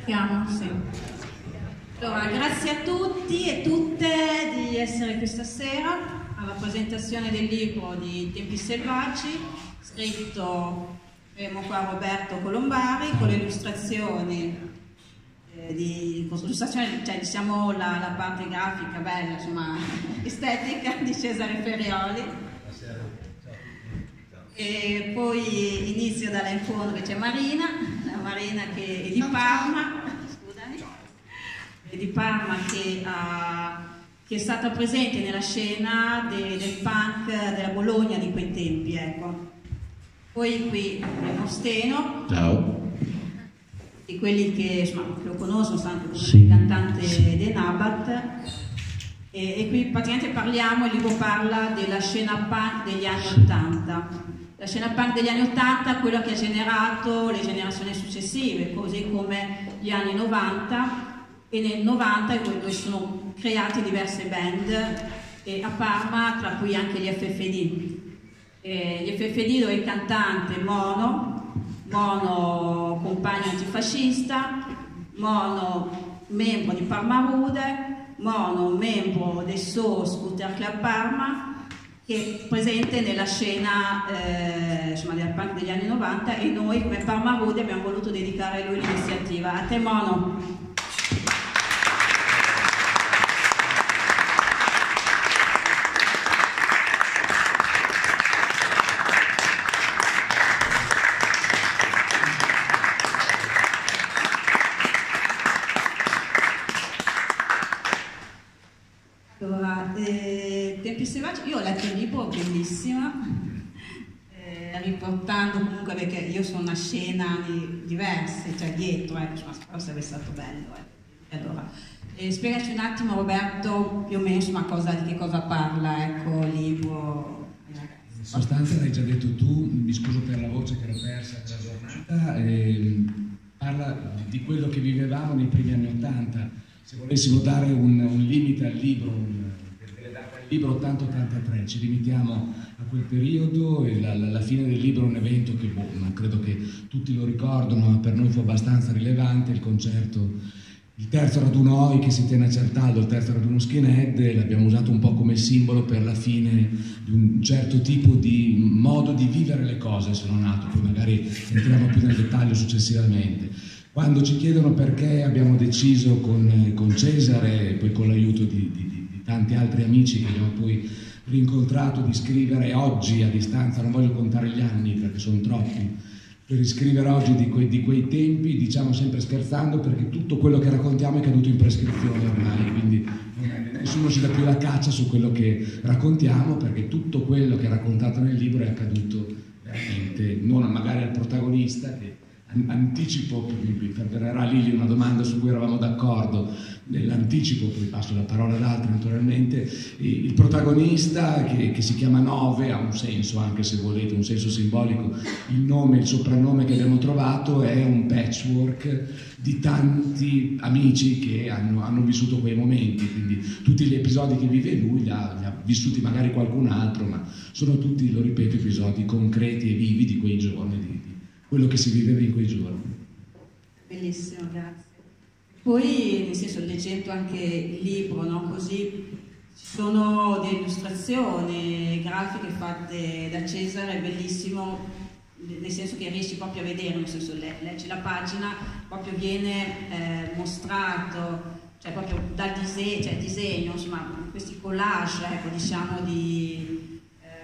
Siamo, sì. Allora, grazie a tutti e tutte di essere questa sera alla presentazione del libro di Tempi Selvaggi, scritto qua Roberto Colombari, con le illustrazioni cioè diciamo la parte grafica bella, insomma, estetica di Cesare Ferrioli. E poi inizio in fondo che c'è Marina, la Marina che è di Parma, scusami, è di Parma che è stata presente nella scena del punk della Bologna di quei tempi, ecco. Poi qui abbiamo Steno. Ciao. Di quelli che insomma, lo conoscono, stanno il cantante dei Nabat. E qui praticamente parliamo, il libro parla della scena punk degli anni '80. La scena punk degli anni '80 è quella che ha generato le generazioni successive, così come gli anni '90, e nel '90 dove sono create diverse band a Parma, tra cui anche gli FFD. Gli FFD dove il cantante Mono, compagno antifascista, Mono membro di Parma Rude, Mono membro del suo Scooter Club Parma, che è presente nella scena insomma, del punk degli anni '90, e noi come Parma Rude abbiamo voluto dedicare a lui l'iniziativa. A te Mono. Tempi Selvaggi, io ho letto il libro, bellissimo, riportando comunque, perché io sono una scena diverse, cioè dietro, però sarebbe stato bello. Allora, spiegaci un attimo Roberto più o meno insomma, di che cosa parla, ecco, il libro. In sostanza l'hai già detto tu, mi scuso per la voce che l'ho persa per la giornata, parla di quello che vivevamo nei primi anni '80. Se volessimo dare un limite al libro, il libro 80-83, ci limitiamo a quel periodo, e la fine del libro è un evento che non credo che tutti lo ricordano, ma per noi fu abbastanza rilevante, il concerto, il terzo raduno OI che si tiene a Certaldo, il terzo raduno skinhead, l'abbiamo usato un po' come simbolo per la fine di un certo tipo di modo di vivere le cose, se non altro, poi magari entriamo più nel dettaglio successivamente. Quando ci chiedono perché abbiamo deciso con Cesare e poi con l'aiuto di tanti altri amici che abbiamo poi rincontrato di scrivere oggi a distanza, non voglio contare gli anni perché sono troppi, per riscrivere oggi di quei tempi, diciamo sempre scherzando, perché tutto quello che raccontiamo è caduto in prescrizione ormai, quindi nessuno ci dà più la caccia su quello che raccontiamo, perché tutto quello che è raccontato nel libro è accaduto veramente, non magari al protagonista, che anticipo, mi fermerà Lili una domanda su cui eravamo d'accordo, nell'anticipo, poi passo la parola ad altri naturalmente, il protagonista che si chiama Nove ha un senso, anche se volete, un senso simbolico. Il nome, il soprannome che abbiamo trovato è un patchwork di tanti amici che hanno vissuto quei momenti, quindi tutti gli episodi che vive lui li ha vissuti magari qualcun altro, ma sono tutti, lo ripeto, episodi concreti e vivi di quei giorni, di quello che si viveva in quei giorni. Bellissimo, grazie. Poi, nel senso, leggendo anche il libro, no? Così ci sono delle illustrazioni grafiche fatte da Cesare, bellissimo, nel senso che riesci proprio a vedere, nel senso, leggi la pagina, proprio viene mostrato, cioè proprio dal disegno, insomma, questi collage, ecco, diciamo, di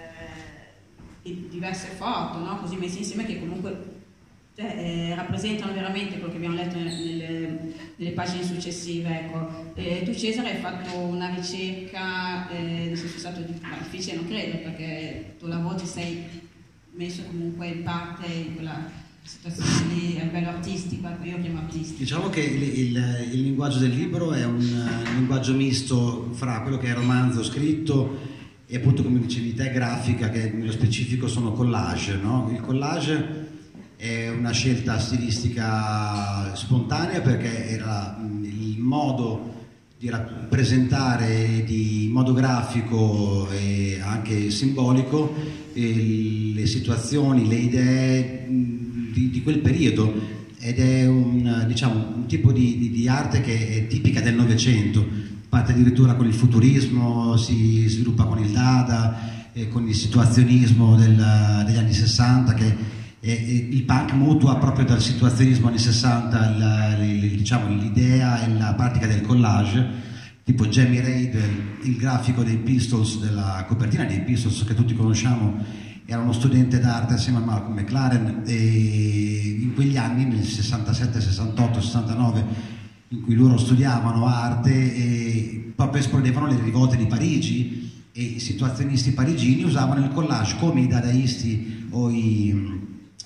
diverse foto, no? Così messe insieme, che comunque rappresentano veramente quello che abbiamo letto nelle pagine successive, ecco. Tu Cesare hai fatto una ricerca, nel senso è stato difficile, non credo, perché il tuo lavoro ti sei messo comunque in parte in quella situazione lì a livello artistico, io chiamo artistico. Diciamo che il linguaggio del libro è un linguaggio misto fra quello che è romanzo scritto e appunto, come dicevi te, grafica, che nello specifico sono collage, no? Il collage è una scelta stilistica spontanea, perché era il modo di rappresentare in modo grafico e anche simbolico le situazioni, le idee di quel periodo. ed è un tipo di arte che è tipica del Novecento, parte addirittura con il futurismo, si sviluppa con il Dada, con il situazionismo degli anni 60, che il punk mutua proprio dal situazionismo anni 60 l'idea e la pratica del collage, tipo Jamie Reid, il grafico dei Pistols, della copertina dei Pistols che tutti conosciamo, era uno studente d'arte assieme a Malcolm McLaren, e in quegli anni, nel 67, 68, 69, in cui loro studiavano arte, e proprio esplodevano le rivolte di Parigi, e i situazionisti parigini usavano il collage come i dadaisti o i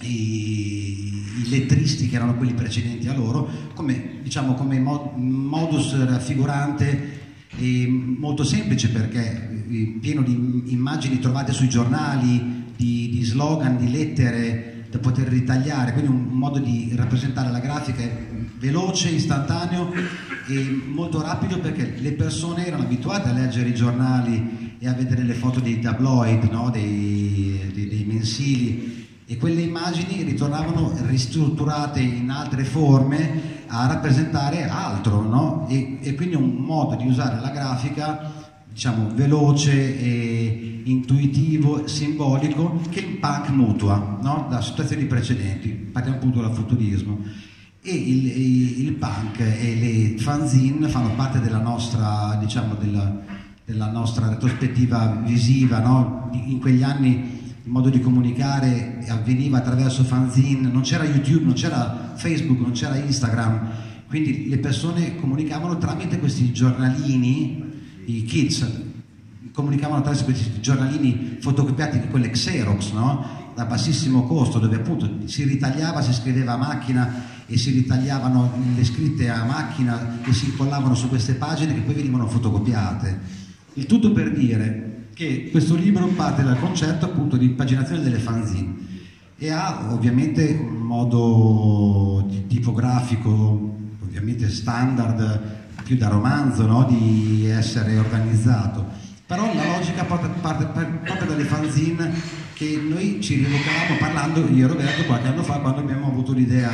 lettristi, che erano quelli precedenti a loro, come modus raffigurante, molto semplice, perché pieno di immagini trovate sui giornali, di slogan, di lettere da poter ritagliare, quindi un modo di rappresentare la grafica veloce, istantaneo e molto rapido, perché le persone erano abituate a leggere i giornali e a vedere le foto dei tabloid, no? dei mensili, e quelle immagini ritornavano ristrutturate in altre forme a rappresentare altro, no? E quindi un modo di usare la grafica, diciamo, veloce e intuitivo, simbolico, che il punk mutua, no? Da situazioni precedenti. Parliamo appunto del futurismo. E il punk e le fanzine fanno parte della nostra, diciamo, della nostra retrospettiva visiva, no? In quegli anni il modo di comunicare avveniva attraverso fanzine, non c'era YouTube, non c'era Facebook, non c'era Instagram, quindi le persone comunicavano tramite questi giornalini, i kids comunicavano attraverso questi giornalini fotocopiati con le Xerox, no? Da bassissimo costo, dove appunto si ritagliava, si scriveva a macchina e si ritagliavano le scritte a macchina e si incollavano su queste pagine che poi venivano fotocopiate. Il tutto per dire che questo libro parte dal concetto appunto di paginazione delle fanzine e ha ovviamente un modo tipografico ovviamente standard, più da romanzo, no? Di essere organizzato, però la logica parte proprio dalle fanzine che noi ci rievocavamo parlando io e Roberto qualche anno fa, quando abbiamo avuto l'idea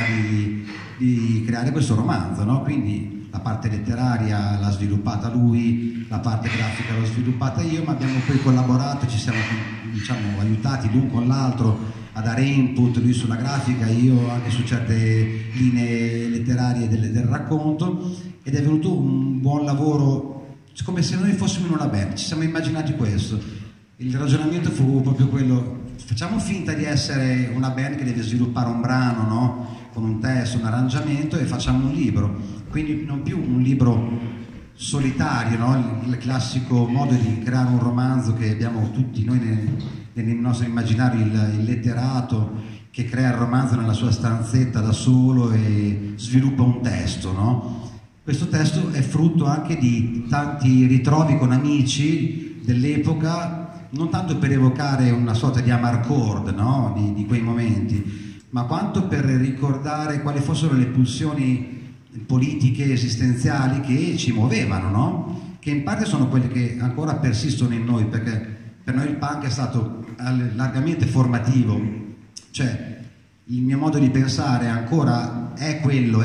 di creare questo romanzo, no? Quindi la parte letteraria l'ha sviluppata lui, la parte grafica l'ho sviluppata io, ma abbiamo poi collaborato, ci siamo, diciamo, aiutati l'un con l'altro a dare input, lui sulla grafica, io anche su certe linee letterarie del racconto, ed è venuto un buon lavoro, come se noi fossimo in una band, ci siamo immaginati questo. Il ragionamento fu proprio quello: facciamo finta di essere una band che deve sviluppare un brano, no? Con un testo, un arrangiamento, e facciamo un libro. Quindi non più un libro solitario, no? Il classico modo di creare un romanzo che abbiamo tutti noi nel nostro immaginario, il letterato che crea il romanzo nella sua stanzetta da solo e sviluppa un testo, no? Questo testo è frutto anche di tanti ritrovi con amici dell'epoca, non tanto per evocare una sorta di amarcord, no? di quei momenti, ma quanto per ricordare quali fossero le pulsioni politiche esistenziali che ci muovevano, no? Che in parte sono quelle che ancora persistono in noi, perché per noi il punk è stato largamente formativo, cioè il mio modo di pensare ancora è quello,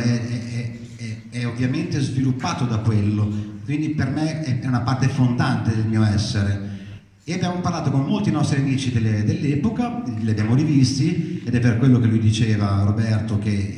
è ovviamente sviluppato da quello, quindi per me è una parte fondante del mio essere. E abbiamo parlato con molti nostri amici dell'epoca, li abbiamo rivisti, ed è per quello che lui diceva, Roberto, che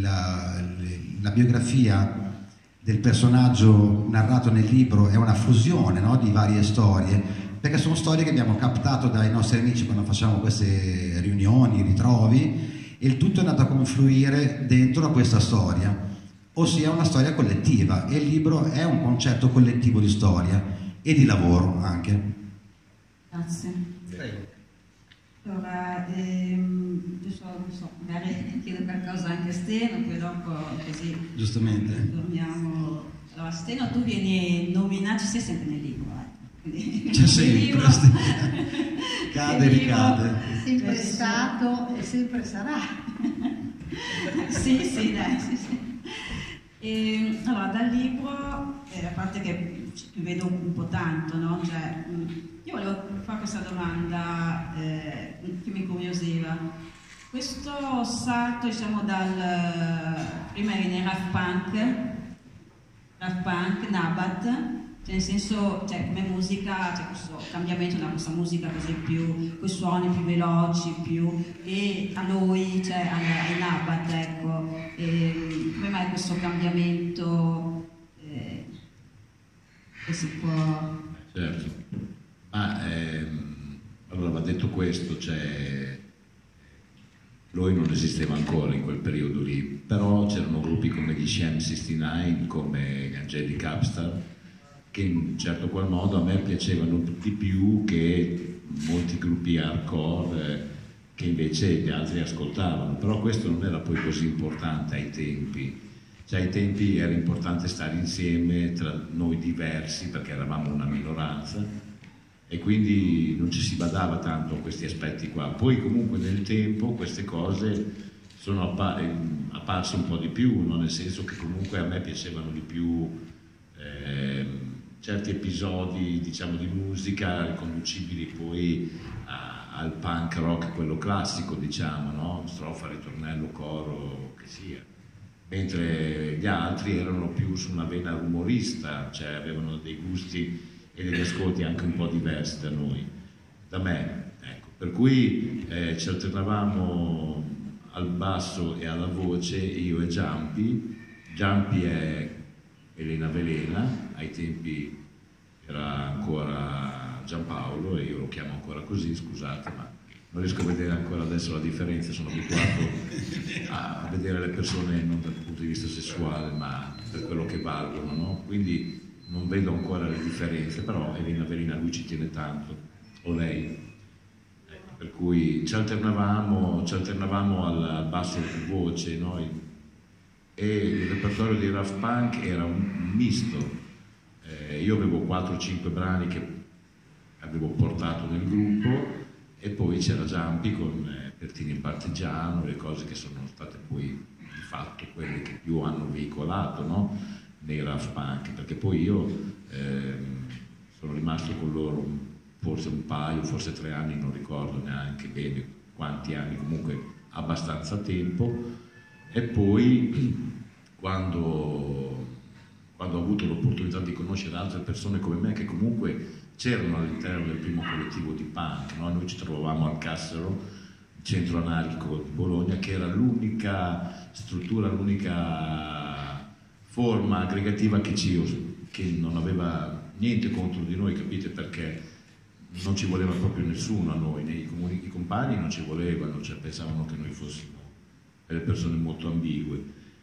la biografia del personaggio narrato nel libro è una fusione, no? Di varie storie, perché sono storie che abbiamo captato dai nostri amici quando facciamo queste riunioni, ritrovi, e il tutto è andato a confluire dentro a questa storia, ossia una storia collettiva, e il libro è un concetto collettivo di storia e di lavoro anche. Grazie. Prego. Allora, magari chiedo qualcosa anche a Steno, poi dopo così Giustamente. torniamo. Allora, Steno, tu vieni nominato, ci sei sempre nel libro, C'è sempre, cade e ricade. Sempre stato e sempre sarà. Sì, dai, sì. Allora, dal libro, a parte che ti vedo un po' tanto, no? Cioè, io volevo fare questa domanda che mi incuriosiva. Questo salto, diciamo, prima eri nei Raft Punk, Nabat, cioè nel senso, cioè, come musica, c'è questo cambiamento da questa musica così più, con suoni più veloci, e a noi, cioè ai Nabat, ecco, come mai questo cambiamento che si può... Certo, allora va detto questo, cioè lui non esisteva ancora in quel periodo lì, però c'erano gruppi come gli Sham 69, come Angelic Upstart, che in un certo qual modo a me piacevano di più che molti gruppi hardcore che invece gli altri ascoltavano, però questo non era poi così importante ai tempi. Cioè ai tempi era importante stare insieme tra noi diversi perché eravamo una minoranza e quindi non ci si badava tanto a questi aspetti qua. Poi comunque nel tempo queste cose sono apparse un po' di più, no? Nel senso che comunque a me piacevano di più certi episodi, diciamo, di musica riconducibili poi al punk rock, quello classico, diciamo, no? Strofa, ritornello, coro, che sia. Mentre gli altri erano più su una vena rumorista, cioè avevano dei gusti e degli ascolti anche un po' diversi da noi, da me, ecco. Per cui ci alternavamo al basso e alla voce, io e Giampi. Giampi è Elena Velena, ai tempi era ancora Giampaolo e io lo chiamo ancora così, scusate, ma non riesco a vedere ancora adesso la differenza, sono abituato a vedere le persone non dal punto di vista sessuale ma per quello che valgono, no? Quindi non vedo ancora le differenze, però Elena Velena lui ci tiene tanto, o lei, per cui ci alternavamo al basso e voce, no? E il repertorio di Raft Punk era un misto. Io avevo 4-5 brani che avevo portato nel gruppo e poi c'era Giampi con Pertini e Partigiano, le cose che sono state poi di fatto quelle che più hanno veicolato, no? Nei Raft Punk, perché poi io sono rimasto con loro forse un paio, forse 3 anni, non ricordo neanche bene quanti anni, comunque abbastanza tempo, e poi quando ho avuto l'opportunità di conoscere altre persone come me che comunque c'erano all'interno del primo collettivo di punk, no? Noi ci trovavamo al Cassero, centro anarchico di Bologna, che era l'unica struttura, l'unica forma aggregativa che non aveva niente contro di noi, capite? Perché non ci voleva proprio nessuno a noi, i compagni non ci volevano, cioè pensavano che noi fossimo delle persone molto ambigue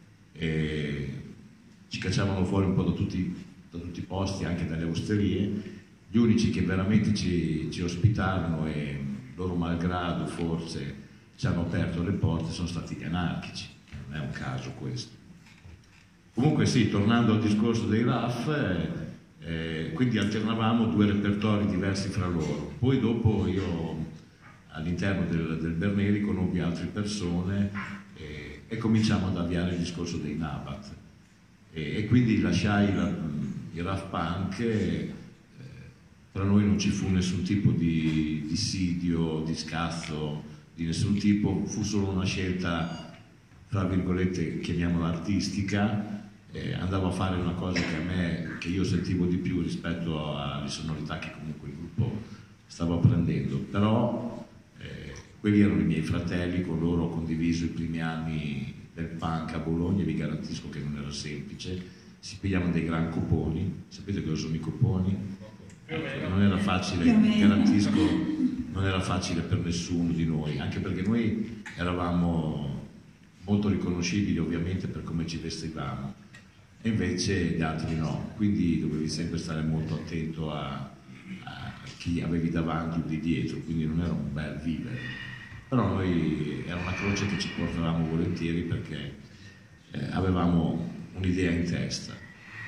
e ci cacciavano fuori un po' da tutti i posti, anche dalle osterie. Gli unici che veramente ci ospitarono e loro malgrado forse ci hanno aperto le porte sono stati gli anarchici, non è un caso questo. Comunque sì, tornando al discorso dei RAF, quindi alternavamo 2 repertori diversi fra loro. Poi dopo io all'interno del Berneri conobbi altre persone e cominciamo ad avviare il discorso dei Nabat. E quindi lasciai il Raft Punk. Tra noi non ci fu nessun tipo di dissidio, di scazzo di nessun tipo, fu solo una scelta, tra virgolette, chiamiamola artistica. Andavo a fare una cosa che io sentivo di più rispetto alle sonorità che comunque il gruppo stava prendendo, però quelli erano i miei fratelli, con loro ho condiviso i primi anni del punk a Bologna e vi garantisco che non era semplice, si pigliavano dei gran coponi, sapete cosa sono i coponi? Non era facile, garantisco, non era facile per nessuno di noi, anche perché noi eravamo molto riconoscibili ovviamente per come ci vestivamo e invece gli altri no, quindi dovevi sempre stare molto attento a chi avevi davanti o di dietro, quindi non era un bel vivere, però noi era una croce che ci portavamo volentieri perché avevamo un'idea in testa.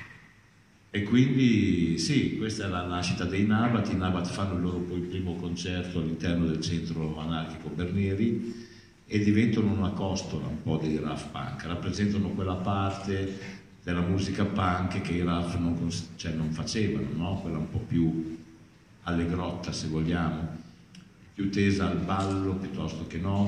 E quindi sì, questa è la nascita dei Nabat. I Nabat fanno il loro poi primo concerto all'interno del centro anarchico Berneri e diventano una costola un po' dei Raft Punk, rappresentano quella parte della musica punk che i Raft non facevano, no? Quella un po' più allegrotta se vogliamo, più tesa al ballo piuttosto che no,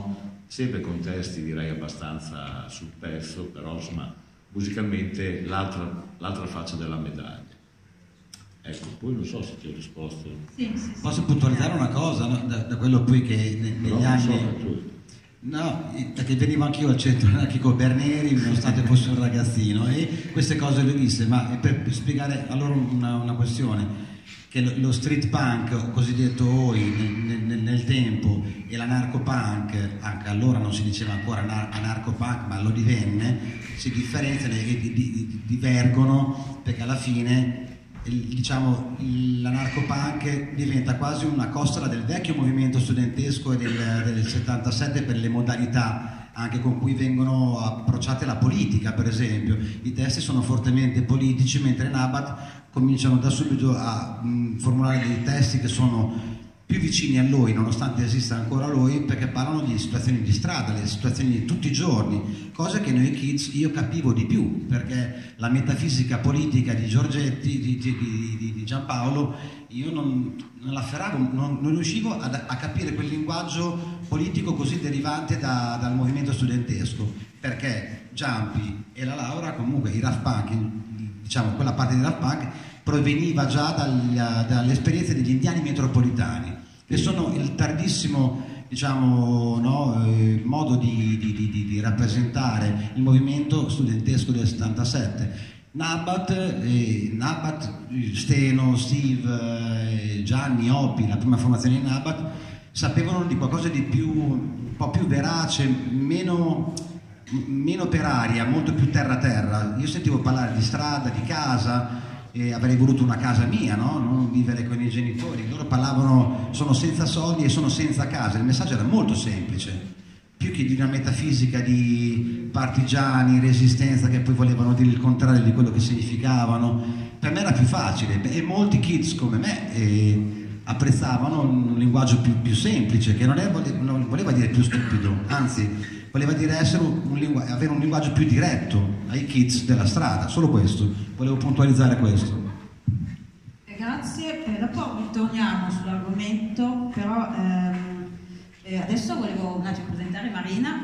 sempre con testi direi abbastanza sul pezzo, però insomma musicalmente l'altra faccia della medaglia. Ecco, poi non so se ti ho risposto. Sì. Posso puntualizzare una cosa, no? da quello poi che negli anni... No, perché venivo anch'io al centro anarchico Berneri, nonostante fossi un ragazzino, e queste cose le ho viste, ma per spiegare a loro una questione, che lo street punk, o cosiddetto Oi, nel tempo, e l'anarco-punk, anche allora non si diceva ancora anarco-punk, ma lo divenne, si differenziano e divergono, perché alla fine diciamo l'anarco-punk diventa quasi una costola del vecchio movimento studentesco del 77 per le modalità anche con cui vengono approcciate la politica. Per esempio i testi sono fortemente politici, mentre Nabat cominciano da subito a formulare dei testi che sono più vicini a lui, nonostante esista ancora lui, perché parlano di situazioni di strada, le situazioni di tutti i giorni, cosa che noi kids io capivo di più, perché la metafisica politica di Giorgetti, di Giampaolo, io non la afferravo, non riuscivo a capire quel linguaggio politico così derivante dal movimento studentesco, perché Giampi e la Laura, comunque i Daft Punk, diciamo quella parte di Daft Punk, proveniva già dall'esperienza degli indiani metropolitani, che sono il tardissimo, diciamo, modo di rappresentare il movimento studentesco del 77. Nabat, Steno, Steve, Gianni, Oppi, la prima formazione di Nabat, sapevano di qualcosa di più, un po' più verace, meno per aria, molto più terra-terra. Io sentivo parlare di strada, di casa, e avrei voluto una casa mia, no? Non vivere con i miei genitori. Loro parlavano, sono senza soldi e sono senza casa. Il messaggio era molto semplice, più che di una metafisica di partigiani, resistenza, che poi volevano dire il contrario di quello che significavano. Per me era più facile, e molti kids come me apprezzavano un linguaggio più semplice, che non voleva dire più stupido, anzi voleva dire avere un linguaggio più diretto ai kids della strada. Solo questo, volevo puntualizzare questo. Grazie, dopo ritorniamo sull'argomento, però adesso volevo un attimo presentare Marina.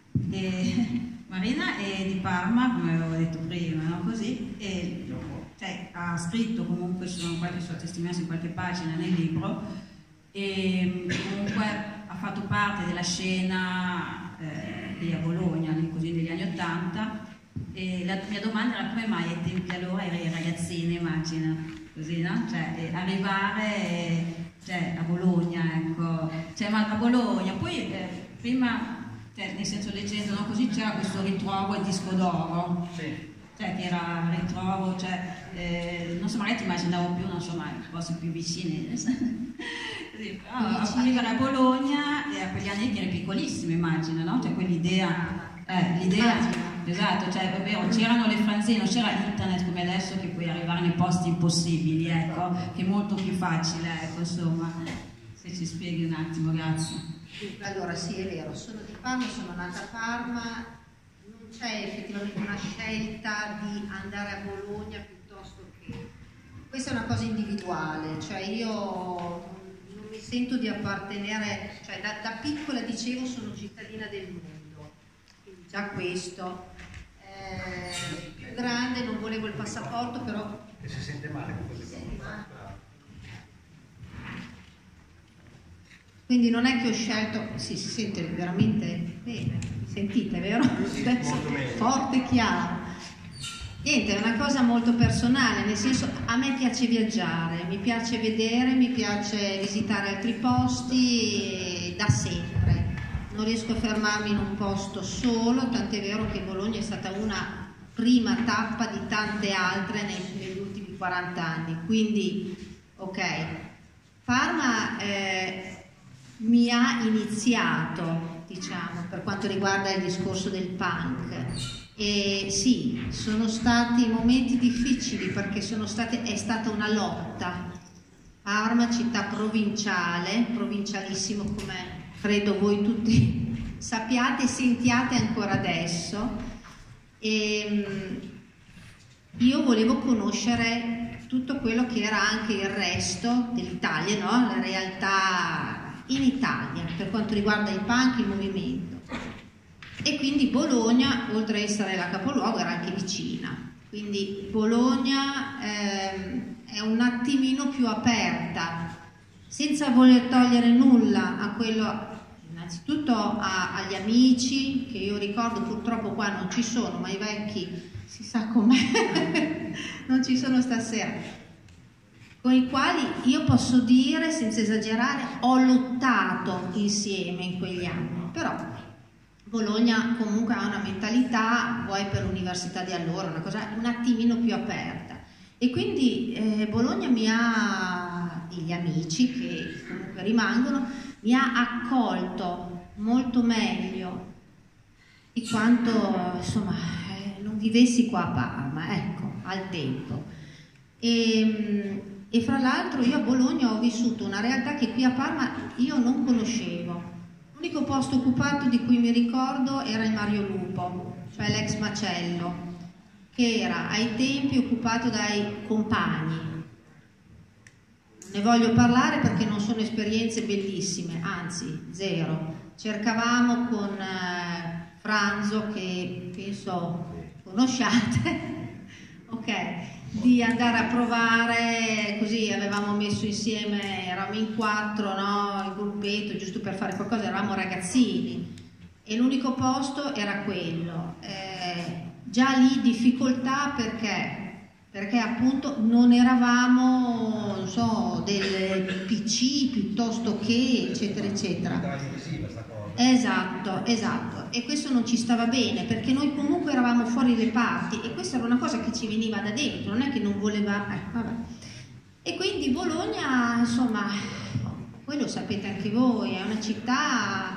Marina è di Parma, come avevo detto prima, no? Così, ha scritto comunque, ci sono qualche sua testimonianza in qualche pagina nel libro, e comunque ha fatto parte della scena di a Bologna, così degli anni '80, e la mia domanda era: come mai ai tempi allora eri ragazzina, immagina, così, no? Cioè, arrivare a Bologna, ecco, ma a Bologna, poi prima, nel senso, leggendo, no? Così c'era questo ritrovo al disco d'oro, sì. Che era ritrovo, non so, magari ti immaginavo più, non so, ma posti più vicini. Sì, però arrivare a Bologna, a quegli anni eri piccolissimo, immagino, no? Quell'idea, esatto, è vero, c'erano le fanzine, non c'era internet come adesso che puoi arrivare nei posti impossibili, ecco, che è molto più facile, ecco, insomma, se ci spieghi un attimo, grazie. Allora sì, è vero, sono di Parma, sono nata a Parma. Non c'è effettivamente una scelta di andare a Bologna piuttosto che... Questa è una cosa individuale, cioè io non mi sento di appartenere, cioè da piccola dicevo sono cittadina del mondo, quindi già questo. Più grande non volevo il passaporto, però... E si sente male con queste cose? Quindi non è che ho scelto, sì, si sente veramente bene, sentite, vero? Forte e chiaro. Niente, è una cosa molto personale, nel senso, a me piace viaggiare, mi piace vedere, mi piace visitare altri posti da sempre. Non riesco a fermarmi in un posto solo, tant'è vero che Bologna è stata una prima tappa di tante altre negli ultimi 40 anni. Quindi, ok, Parma mi ha iniziato, diciamo, per quanto riguarda il discorso del punk, e sì, sono stati momenti difficili perché è stata una lotta. Parma, città provincialissimo, come credo voi tutti sappiate e sentiate ancora adesso, e io volevo conoscere tutto quello che era anche il resto dell'Italia, no? La realtà in Italia per quanto riguarda il punk, il movimento. E quindi Bologna, oltre a essere la capoluogo, era anche vicina. Quindi Bologna è un attimino più aperta, senza voler togliere nulla a quello, innanzitutto agli amici, che io ricordo purtroppo qua non ci sono, ma i vecchi si sa com'è, non ci sono stasera, con i quali io posso dire, senza esagerare, ho lottato insieme in quegli anni, però Bologna comunque ha una mentalità, vuoi per l'università di allora, una cosa un attimino più aperta, e quindi Bologna mi ha, gli amici che comunque rimangono, mi ha accolto molto meglio di quanto insomma non vivessi qua a Parma, ecco, al tempo. E fra l'altro io a Bologna ho vissuto una realtà che qui a Parma io non conoscevo. L'unico posto occupato di cui mi ricordo era il Mario Lupo, cioè l'ex macello, che era ai tempi occupato dai compagni. Non ne voglio parlare perché non sono esperienze bellissime, anzi zero. Cercavamo con Franzo, che penso conosciate, ok, di andare a provare, così avevamo messo insieme, eravamo in 4, no, il gruppetto, giusto per fare qualcosa, eravamo ragazzini e l'unico posto era quello. Già lì difficoltà perché appunto non eravamo, non so, del PC piuttosto che eccetera eccetera. Esatto, e questo non ci stava bene perché noi comunque eravamo fuori le parti e questa era una cosa che ci veniva da dentro, non è che non voleva, vabbè. E quindi Bologna, insomma, voi lo sapete anche voi, è una città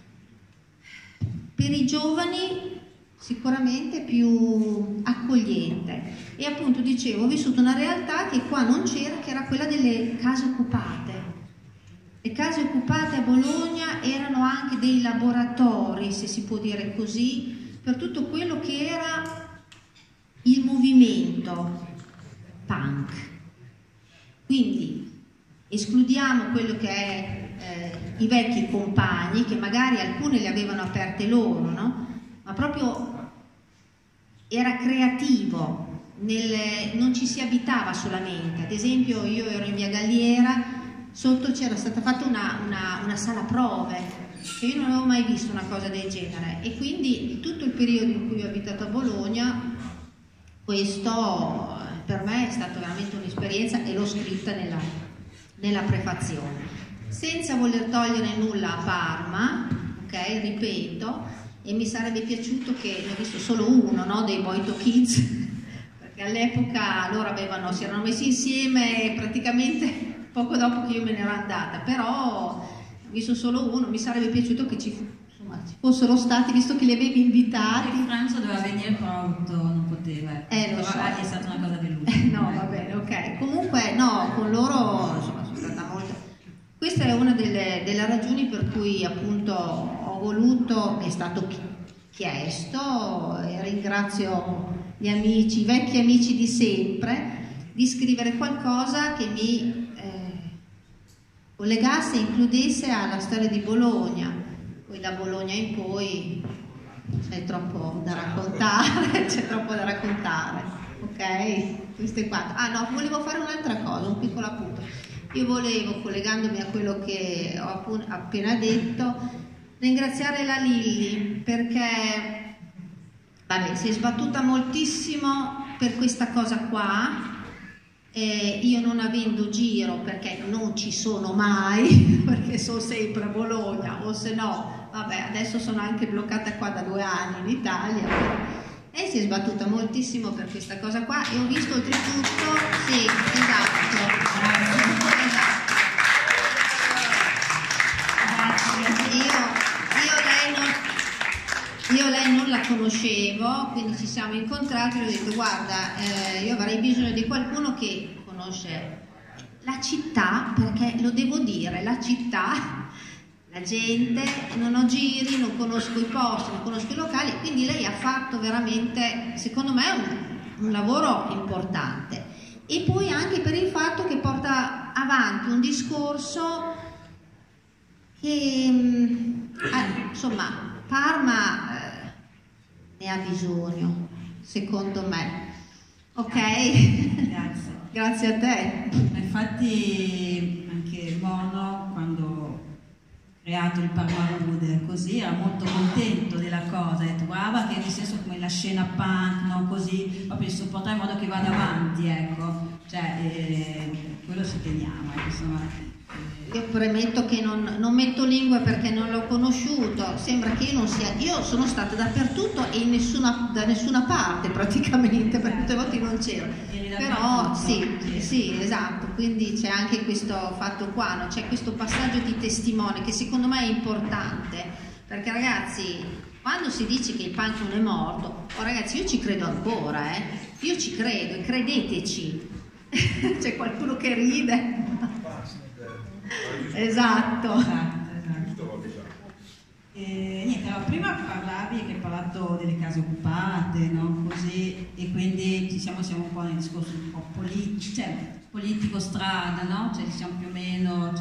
per i giovani sicuramente più accogliente, e appunto dicevo, ho vissuto una realtà che qua non c'era, che era quella delle case occupate. Le case occupate a Bologna erano anche dei laboratori, se si può dire così, per tutto quello che era il movimento punk. Quindi escludiamo quello che è i vecchi compagni, che magari alcune le avevano aperte loro, no? Ma proprio era creativo, non ci si abitava solamente. Ad esempio io ero in via Galliera, sotto c'era stata fatta una sala prove, che io non avevo mai visto una cosa del genere, e quindi in tutto il periodo in cui ho abitato a Bologna questo per me è stata veramente un'esperienza, e l'ho scritta nella prefazione, senza voler togliere nulla a Parma, ok, ripeto. E mi sarebbe piaciuto che, ne ho visto solo uno, no, dei Boito Kids, perché all'epoca loro si erano messi insieme praticamente poco dopo che io me ne ero andata, però ho visto solo uno, mi sarebbe piaciuto che ci fossero stati, visto che li avevi invitati. Franzo doveva venire pronto, non poteva. Lo so. È stata una cosa delusa. No, va bene, ok. Comunque no, con loro insomma sono stata molto. Questa è una delle ragioni per cui appunto ho voluto, mi è stato chiesto, e ringrazio gli amici, i vecchi amici di sempre, di scrivere qualcosa che mi collegasse e includesse alla storia di Bologna. Poi da Bologna in poi c'è troppo da raccontare, ok? Queste quattro. Ah no, volevo fare un'altra cosa, un piccolo appunto. Io volevo, collegandomi a quello che ho appena detto, ringraziare la Lilli perché vabbè, si è sbattuta moltissimo per questa cosa qua. Io non avendo giro, perché non ci sono mai, perché sono sempre a Bologna, o se no, vabbè, adesso sono anche bloccata qua da 2 anni in Italia, e si è sbattuta moltissimo per questa cosa qua, e ho visto oltretutto, sì, esatto. Io lei non la conoscevo, quindi ci siamo incontrati e ho detto guarda, io avrei bisogno di qualcuno che conosce la città, perché lo devo dire, la città, la gente, non ho giri, non conosco i posti, non conosco i locali, quindi lei ha fatto veramente, secondo me, un lavoro importante. E poi anche per il fatto che porta avanti un discorso che, insomma, Parma ne ha bisogno, secondo me. Ok? Grazie. Grazie a te. Infatti anche Mono, quando ha creato il Parmarude, così era molto contento della cosa, ha detto guarda che nel senso come la scena punk, no? Così proprio di supportare in modo che vada avanti, ecco, cioè quello ci teniamo, insomma. Io premetto che non metto lingue perché non l'ho conosciuto, sembra che io sono stata dappertutto e da nessuna parte praticamente, per tutte le volte non c'ero, però sì, esatto, quindi c'è anche questo fatto qua, no? C'è questo passaggio di testimone che secondo me è importante, perché ragazzi, quando si dice che il punk non è morto, ragazzi, io ci credo ancora, io ci credo, e credeteci. C'è qualcuno che ride. Esatto. Niente, allora, prima parlavi che hai parlato delle case occupate, no? Così, e quindi siamo un po' nel discorso un po' politico-strada, no? Cioè siamo più o meno,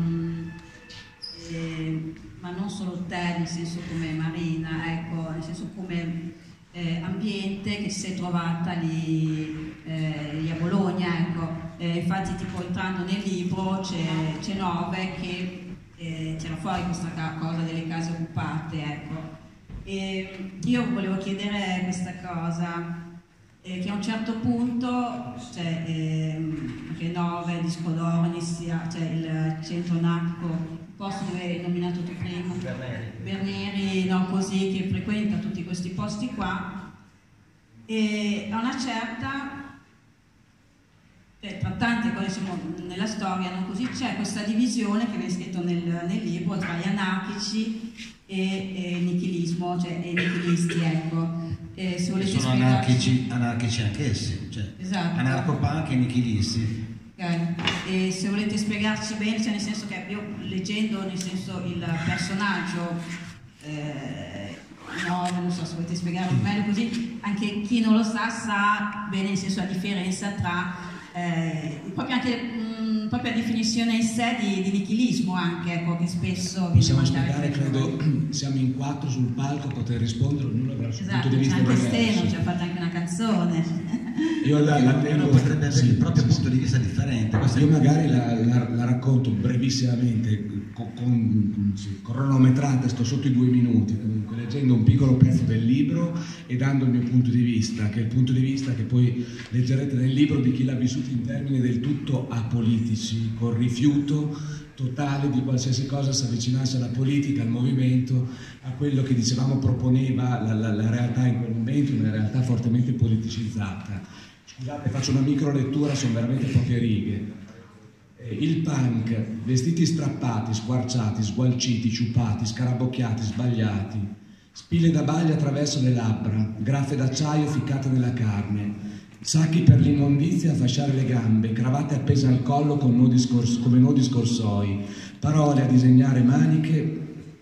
ma non solo te, nel senso come Marina, ecco, nel senso come ambiente che si è trovata lì a Bologna, ecco. Infatti tipo entrando nel libro c'è Nove che tira fuori questa cosa delle case occupate, ecco. E io volevo chiedere questa cosa, che a un certo punto, che Nove, Disco d'Oro, il centro anarco, il posto dove hai nominato tu prima, Bernieri, no, così, che frequenta tutti questi posti qua, e a una certa, tra tante cose nella storia, no, così, c'è questa divisione che viene scritto nel libro tra gli anarchici e il nichilismo, cioè i nichilisti, ecco. Se volete sono anarchici anch'essi, cioè esatto. Anarco-punk e nichilisti. E se volete spiegarci bene, cioè nel senso che io leggendo nel senso il personaggio no, non so se volete spiegarlo meglio così, anche chi non lo sa bene nel senso la differenza tra proprio a definizione in sé di nichilismo anche, ecco, che spesso possiamo spiegare, credo siamo in 4 sul palco, poter rispondere, ognuno avrà il suo punto di vista diverso. C'è anche Steno, ci ha fatto anche una canzone. Io uno potrebbe avere il proprio punto di vista differente. Io magari la racconto brevissimamente, cronometrata, sto sotto i 2 minuti, comunque leggendo un piccolo pezzo del libro e dando il mio punto di vista, che è il punto di vista che poi leggerete nel libro di chi l'ha vissuto in termini del tutto apolitici, col rifiuto totale di qualsiasi cosa si avvicinasse alla politica, al movimento, a quello che dicevamo proponeva la realtà in quel momento, una realtà fortemente politicizzata. Scusate, faccio una micro lettura, sono veramente poche righe. Il punk, vestiti strappati, squarciati, sgualciti, ciupati, scarabocchiati, sbagliati, spille da baglia attraverso le labbra, graffe d'acciaio ficcate nella carne, sacchi per l'immondizia a fasciare le gambe, cravatte appese al collo come nodi scorsoi, parole a disegnare maniche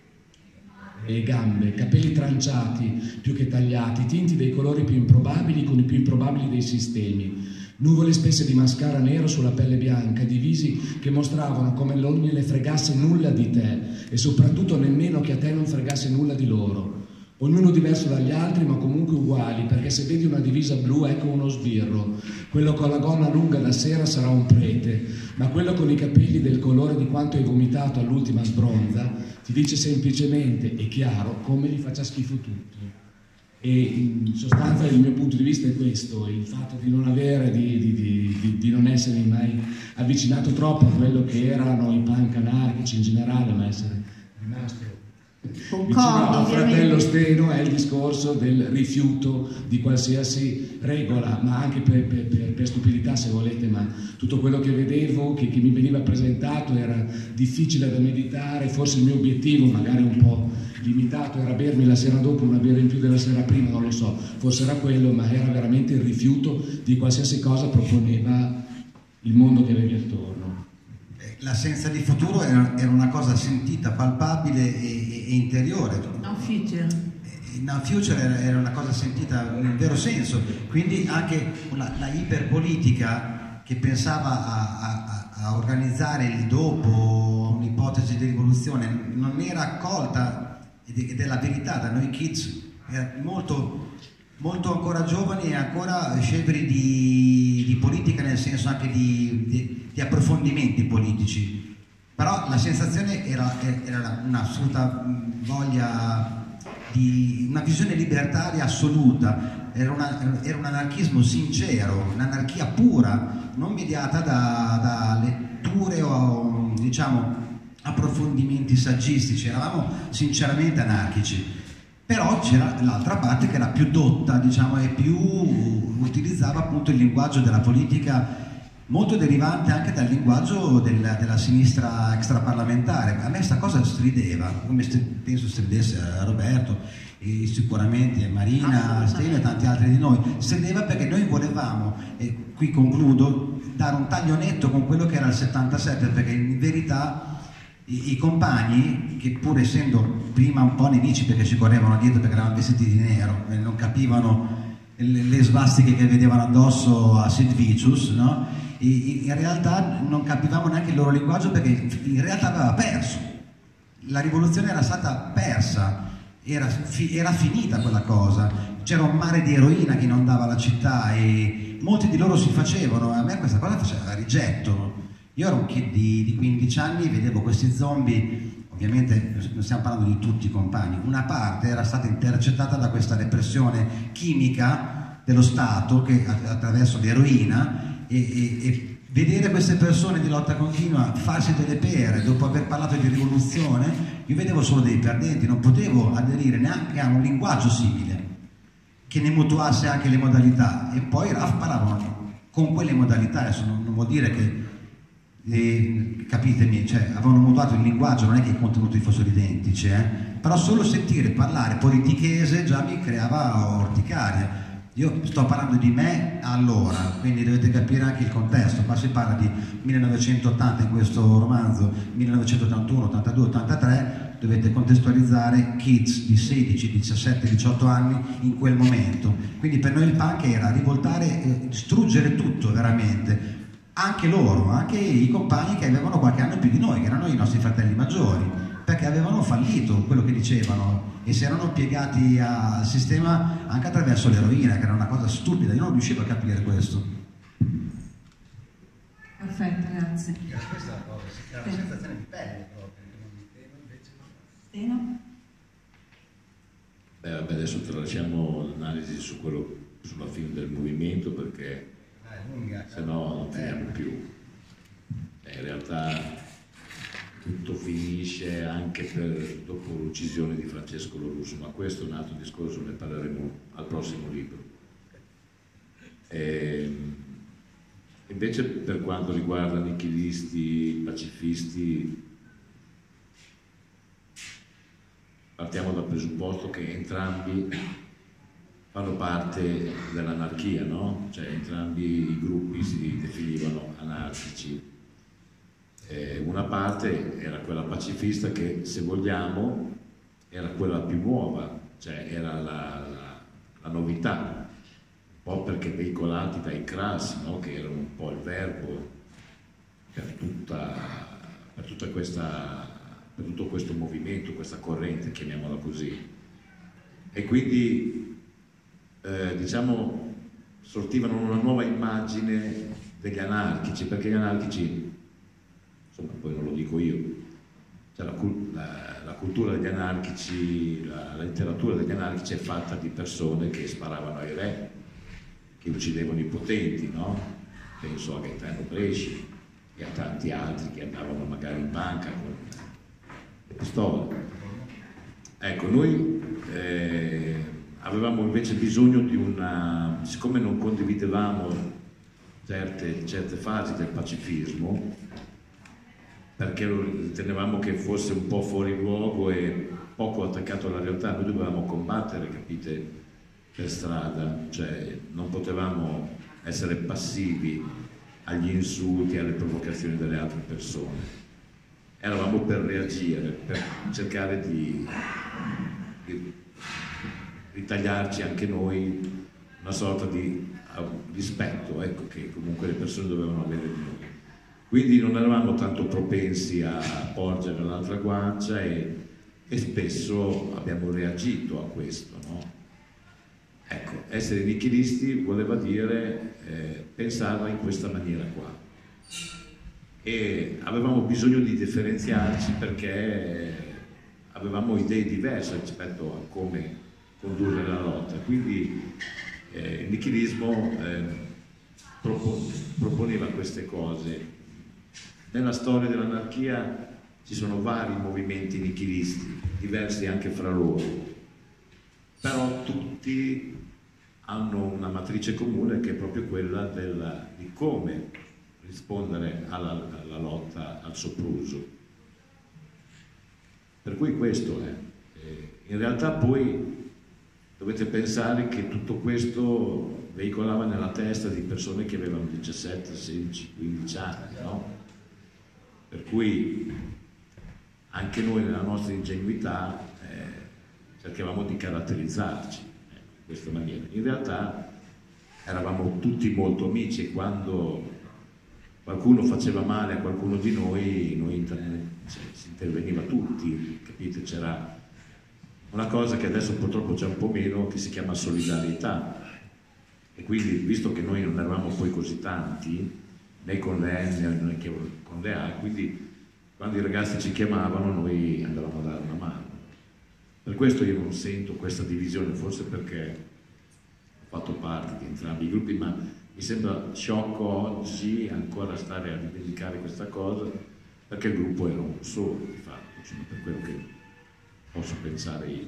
e gambe, capelli tranciati più che tagliati, tinti dei colori più improbabili con i più improbabili dei sistemi, nuvole spesse di mascara nero sulla pelle bianca, di visi che mostravano come non gliene fregasse nulla di te e soprattutto nemmeno che a te non fregasse nulla di loro. Ognuno diverso dagli altri ma comunque uguali, perché se vedi una divisa blu ecco uno sbirro, quello con la gonna lunga da sera sarà un prete, ma quello con i capelli del colore di quanto hai vomitato all'ultima sbronza ti dice semplicemente e chiaro come gli faccia schifo tutto. E in sostanza il mio punto di vista è questo, il fatto di non avere, di non essermi mai avvicinato troppo a quello che erano i punk anarchici in generale, ma essere rimasto vicino al fratello Steno è il discorso del rifiuto di qualsiasi regola, ma anche per stupidità se volete, ma tutto quello che vedevo, che mi veniva presentato era difficile da meditare, forse il mio obiettivo, magari un po' limitato, era bermi la sera dopo una birra in più della sera prima, non lo so, forse era quello, ma era veramente il rifiuto di qualsiasi cosa proponeva il mondo che avevi attorno. L'assenza di futuro era una cosa sentita, palpabile e interiore. No future. No future era una cosa sentita nel vero senso, quindi anche la iperpolitica che pensava a organizzare il dopo, un'ipotesi di rivoluzione, non era accolta ed è la verità da noi kids, era molto molto ancora giovani e ancora scevri di politica, nel senso anche di approfondimenti politici, però la sensazione era un'assoluta voglia di una visione libertaria assoluta, era un anarchismo sincero, un'anarchia pura, non mediata da letture o diciamo approfondimenti saggistici, eravamo sinceramente anarchici. Però c'era l'altra parte che era più dotta, diciamo, e più utilizzava appunto il linguaggio della politica, molto derivante anche dal linguaggio della sinistra extraparlamentare. A me sta cosa strideva, come penso stridesse a Roberto, e sicuramente Marina, Steno e tanti altri di noi. Strideva perché noi volevamo, e qui concludo, dare un taglio netto con quello che era il 77, perché in verità i compagni, che pur essendo prima un po' nemici perché ci correvano dietro perché eravamo vestiti di nero e non capivano le svastiche che vedevano addosso a Sid Vicious, no? In realtà non capivamo neanche il loro linguaggio, perché in realtà aveva perso. La rivoluzione era stata persa, era finita quella cosa, c'era un mare di eroina che inondava la città e molti di loro si facevano, a me questa cosa faceva rigetto. Io ero un kid di 15 anni, vedevo questi zombie, ovviamente non stiamo parlando di tutti i compagni, una parte era stata intercettata da questa repressione chimica dello Stato che attraverso l'eroina, e vedere queste persone di lotta continua farsi delle pere dopo aver parlato di rivoluzione, io vedevo solo dei perdenti, non potevo aderire neanche a un linguaggio simile che ne mutuasse anche le modalità. E poi RAF parlavano con quelle modalità, adesso non vuol dire che capitemi, cioè avevano mutuato il linguaggio, non è che i contenuti fossero identici, però solo sentire parlare politichese già mi creava orticaria. Io sto parlando di me allora, quindi dovete capire anche il contesto. Qua si parla di 1980 in questo romanzo, 1981, 82, 83, dovete contestualizzare kids di 16, 17, 18 anni in quel momento. Quindi per noi il punk era rivoltare, distruggere tutto veramente. Anche loro, anche i compagni che avevano qualche anno più di noi, che erano i nostri fratelli maggiori, perché avevano fallito quello che dicevano e si erano piegati al sistema anche attraverso l'eroina, che era una cosa stupida. Io non riuscivo a capire questo. Perfetto, grazie. Questa è la cosa, si crea una sensazione di pelle proprio. Steno? Vabbè, adesso tralasciamo l'analisi sulla fine del movimento, perché se no non finiamo più. In realtà tutto finisce anche dopo l'uccisione di Francesco Lorusso, ma questo è un altro discorso, ne parleremo al prossimo libro. Invece per quanto riguarda nichilisti, pacifisti, partiamo dal presupposto che entrambi fanno parte dell'anarchia, no? Cioè entrambi i gruppi si definivano anarchici. Una parte era quella pacifista che, se vogliamo, era quella più nuova, cioè era la novità, un po' perché veicolati dai Crass, no? Che erano un po' il verbo per tutto questo movimento, questa corrente, chiamiamola così. E quindi diciamo sortivano una nuova immagine degli anarchici, perché gli anarchici, insomma, poi non lo dico io, cioè la cultura degli anarchici, la letteratura degli anarchici è fatta di persone che sparavano ai re, che uccidevano i potenti, no? Penso a Gaetano Bresci e a tanti altri che andavano magari in banca con le pistole. Ecco, noi avevamo invece bisogno di siccome non condividevamo certe fasi del pacifismo, perché lo ritenevamo che fosse un po' fuori luogo e poco attaccato alla realtà, noi dovevamo combattere, capite, per strada, cioè non potevamo essere passivi agli insulti e alle provocazioni delle altre persone. Eravamo per reagire, per cercare di ritagliarci anche noi una sorta di rispetto, ecco, che comunque le persone dovevano avere di noi. Quindi non eravamo tanto propensi a porgere l'altra guancia e spesso abbiamo reagito a questo, no? Ecco, essere nichilisti voleva dire pensarla in questa maniera qua. E avevamo bisogno di differenziarci perché avevamo idee diverse rispetto a come condurre la lotta. Quindi il nichilismo proponeva queste cose. Nella storia dell'anarchia ci sono vari movimenti nichilisti, diversi anche fra loro, però tutti hanno una matrice comune che è proprio quella di come rispondere alla lotta al sopruso. Per cui questo è. In realtà poi dovete pensare che tutto questo veicolava nella testa di persone che avevano 17, 16, 15 anni, no? Per cui anche noi nella nostra ingenuità cercavamo di caratterizzarci in questa maniera. In realtà eravamo tutti molto amici e quando qualcuno faceva male a qualcuno di noi si interveniva tutti, capite? C'era una cosa che adesso purtroppo c'è un po' meno, che si chiama solidarietà. E quindi, visto che noi non eravamo poi così tanti, né con le N né con le A, quindi quando i ragazzi ci chiamavano noi andavamo a dare una mano. Per questo io non sento questa divisione, forse perché ho fatto parte di entrambi i gruppi, ma mi sembra sciocco oggi ancora stare a rivendicare questa cosa, perché il gruppo era uno solo, di fatto, insomma, per quello che posso pensare io.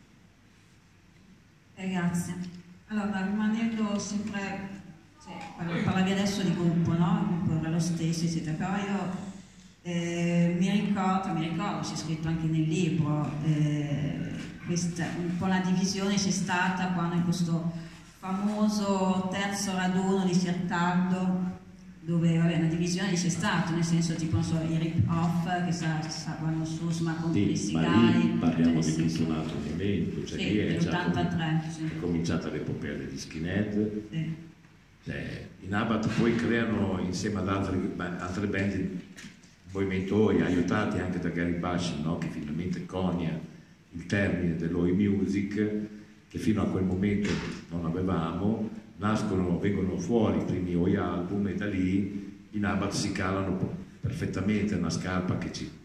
Grazie. Allora, rimanendo sempre, parlavi adesso di gruppo, no? Il gruppo era lo stesso, eccetera, però io mi ricordo, c'è scritto anche nel libro, un po' la divisione c'è stata quando in questo famoso terzo raduno di Siertaldo, dove una divisione c'è stata, nel senso tipo, non so, i rip-off che salvano su, ma contro i sigali. Parliamo di tutto un altro momento, cioè sì, è cominciata l'epopea degli skinhead. Sì. I Nabat poi creano insieme ad altre band il movimento Oi, aiutati anche da Gary Bashin, no? Che finalmente conia il termine dell'Oi Music, che fino a quel momento non avevamo. Vengono fuori i primi Oi album e da lì i Nabat si calano perfettamente una scarpa che ti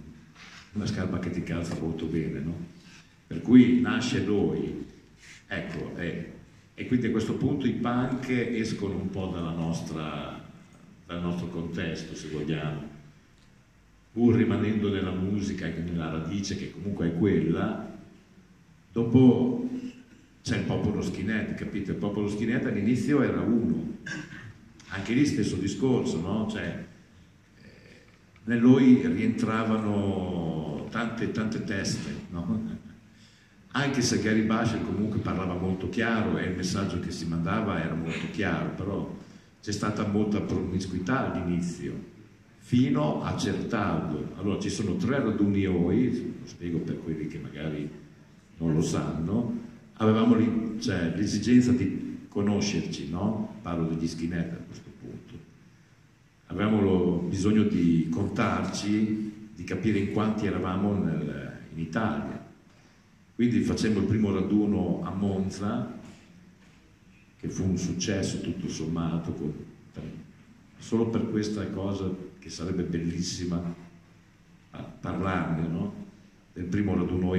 calza molto bene, no? Per cui nasce l'Oi, ecco, e quindi a questo punto i punk escono un po' dal nostro contesto, se vogliamo, pur rimanendo nella musica e nella radice che comunque è quella. Dopo c'è il popolo skinhead, capite? Il popolo skinhead all'inizio era uno, anche lì stesso discorso, no? Cioè, nell'Oi rientravano tante teste, no? Anche se Gary Basher comunque parlava molto chiaro e il messaggio che si mandava era molto chiaro, però c'è stata molta promiscuità all'inizio, fino a Certaldo. Allora ci sono 3 raduni Oi, lo spiego per quelli che magari non lo sanno. Avevamo l'esigenza di conoscerci, no? Parlo degli skinhead a questo punto. Avevamo bisogno di contarci, di capire in quanti eravamo in Italia. Quindi facemmo il primo raduno a Monza, che fu un successo tutto sommato, solo per questa cosa che sarebbe bellissima a parlarne, no? Del primo raduno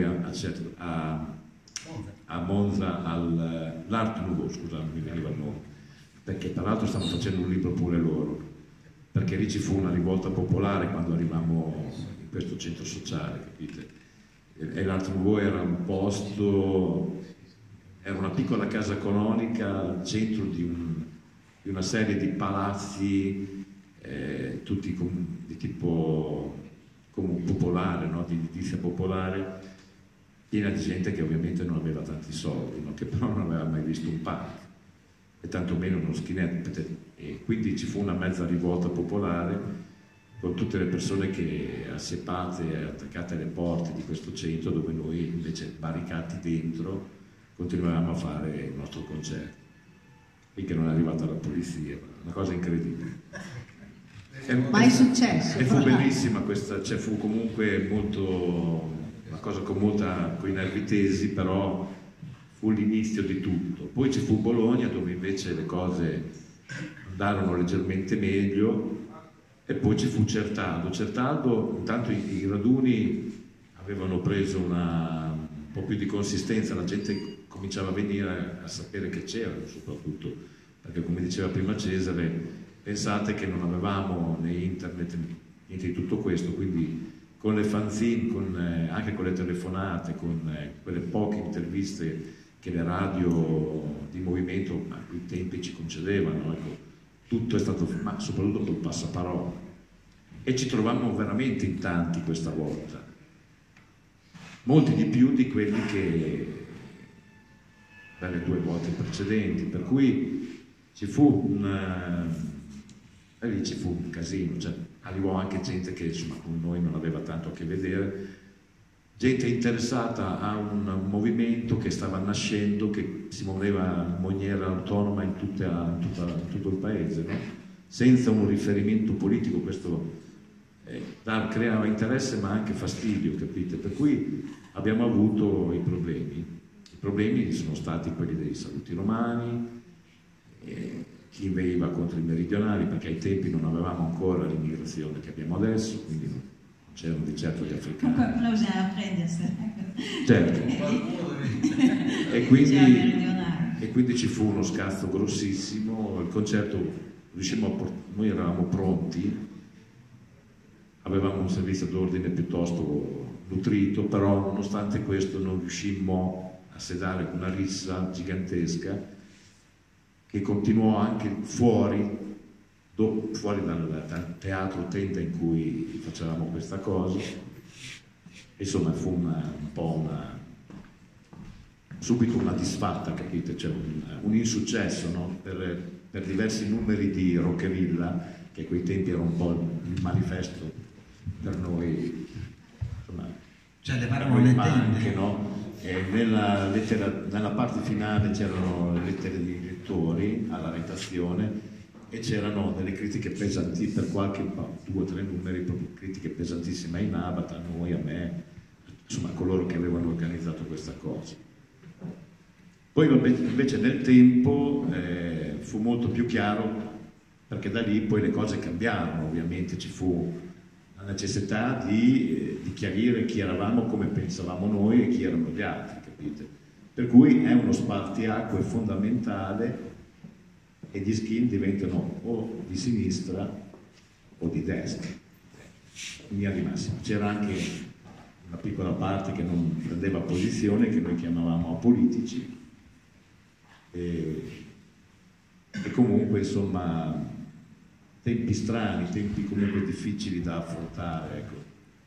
a Monza, all'Art Nouveau, scusa, non mi veniva il nome, perché tra l'altro stanno facendo un libro pure loro, perché lì ci fu una rivolta popolare quando arrivammo in questo centro sociale, capite? E l'Art Nouveau era un posto, era una piccola casa colonica al centro di una serie di palazzi, tutti di tipo come popolare, no? Di edilizia popolare, piena di gente che ovviamente non aveva tanti soldi, no? Che però non aveva mai visto un punk e tantomeno uno skinhead, e quindi ci fu una mezza rivolta popolare con tutte le persone che assiepate e attaccate alle porte di questo centro, dove noi invece barricati dentro continuavamo a fare il nostro concerto, finché non è arrivata la polizia, una cosa incredibile. Mai successo. E fu bellissima questa, cioè fu comunque molto, una cosa con i nervi tesi, però fu l'inizio di tutto. Poi ci fu Bologna, dove invece le cose andarono leggermente meglio, e poi ci fu Certaldo. Certaldo, intanto i raduni avevano preso un po' più di consistenza, la gente cominciava a venire a sapere che c'erano, soprattutto perché, come diceva prima Cesare, pensate che non avevamo né internet, niente di tutto questo, quindi con le fanzine, anche con le telefonate, con quelle poche interviste che le radio di movimento a quei tempi ci concedevano, ecco, tutto è stato, ma soprattutto col passaparola, e ci trovammo veramente in tanti questa volta, molti di più di quelli che dalle 2 volte precedenti, per cui ci fu lì ci fu un casino, cioè, arrivò anche gente che insomma con noi non aveva tanto a che vedere, gente interessata a un movimento che stava nascendo, che si muoveva in maniera autonoma in tutto il paese, no? Senza un riferimento politico. Questo creava interesse ma anche fastidio, capite? Per cui abbiamo avuto i problemi. I problemi sono stati quelli dei saluti romani, chi veniva contro i meridionali, perché ai tempi non avevamo ancora l'immigrazione che abbiamo adesso, quindi non c'erano di certo gli africani. Comunque noi bisogna apprendersene. Certo. e quindi ci fu uno scazzo grossissimo. Il concerto noi eravamo pronti, avevamo un servizio d'ordine piuttosto nutrito, però nonostante questo non riuscimmo a sedare una rissa gigantesca che continuò anche fuori dal teatro tenda in cui facevamo questa cosa. Insomma, fu subito una disfatta, capite? Cioè un insuccesso, no? Per diversi numeri di Roccavilla, che a quei tempi era un po' il manifesto per noi, insomma, cioè levarono le tende, no? Nella parte finale c'erano le lettere dei lettori alla redazione, e c'erano delle critiche pesanti per 2 o 3 numeri, proprio critiche pesantissime ai Nabat, a noi, a me, insomma a coloro che avevano organizzato questa cosa. Poi invece nel tempo fu molto più chiaro, perché da lì poi le cose cambiarono, ovviamente ci fu la necessità di chiarire chi eravamo, come pensavamo noi e chi erano gli altri, capite? Per cui è uno spartiacque fondamentale, e gli skin diventano o di sinistra o di destra, in linea di massima. C'era anche una piccola parte che non prendeva posizione, che noi chiamavamo apolitici, e comunque insomma tempi strani, tempi comunque difficili da affrontare, ecco.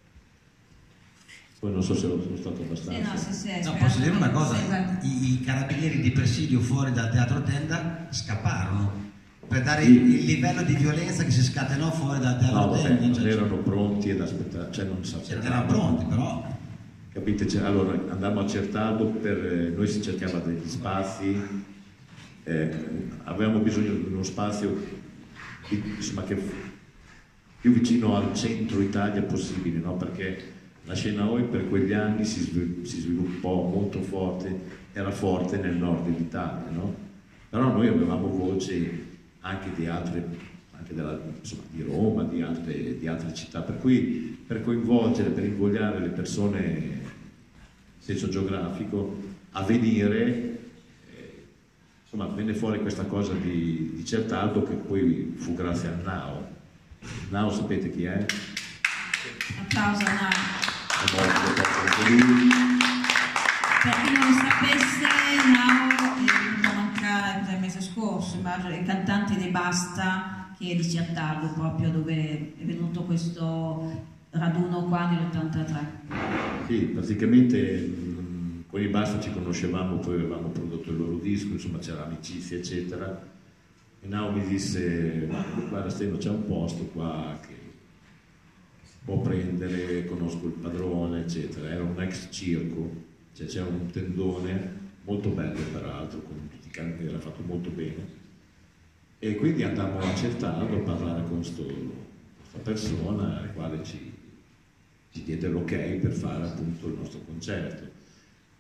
Poi non so se sono stato abbastanza. No, posso dire una cosa, i carabinieri di presidio fuori dal teatro tenda scapparono per dare il livello di violenza che si scatenò fuori dal teatro tenda. Non erano pronti ad aspettare, cioè non sapevano. Erano pronti, però. Capite? Allora andammo a Certaldo, noi si cercava degli spazi, avevamo bisogno di uno spazio insomma che più vicino al centro Italia possibile, no? Perché la scena Oi per quegli anni si sviluppò molto forte, era forte nel nord dell'Italia, no? Però noi avevamo voci anche di altre, anche di Roma, di altre città, per cui per coinvolgere, per invogliare le persone in senso geografico a venire, insomma venne fuori questa cosa di Certaldo, che poi fu grazie a Nao. Nao sapete chi è? Applauso a Nao. Per chi non lo sapesse, Nao è venuto a mancare il mese scorso, immagino, il cantante dei Basta, che è di Certaldo, proprio dove è venuto questo raduno qua nell'83. Sì, praticamente con i Basta ci conoscevamo, poi avevamo prodotto il loro disco, insomma c'era amicizia eccetera, e Nao mi disse: guarda Steno, c'è un posto qua che può prendere, conosco il padrone eccetera. Era un ex circo, cioè c'era un tendone molto bello peraltro, con tutti i canti, era fatto molto bene, e quindi andammo a Certaldo a parlare con questa persona, la quale ci diede l'ok per fare appunto il nostro concerto.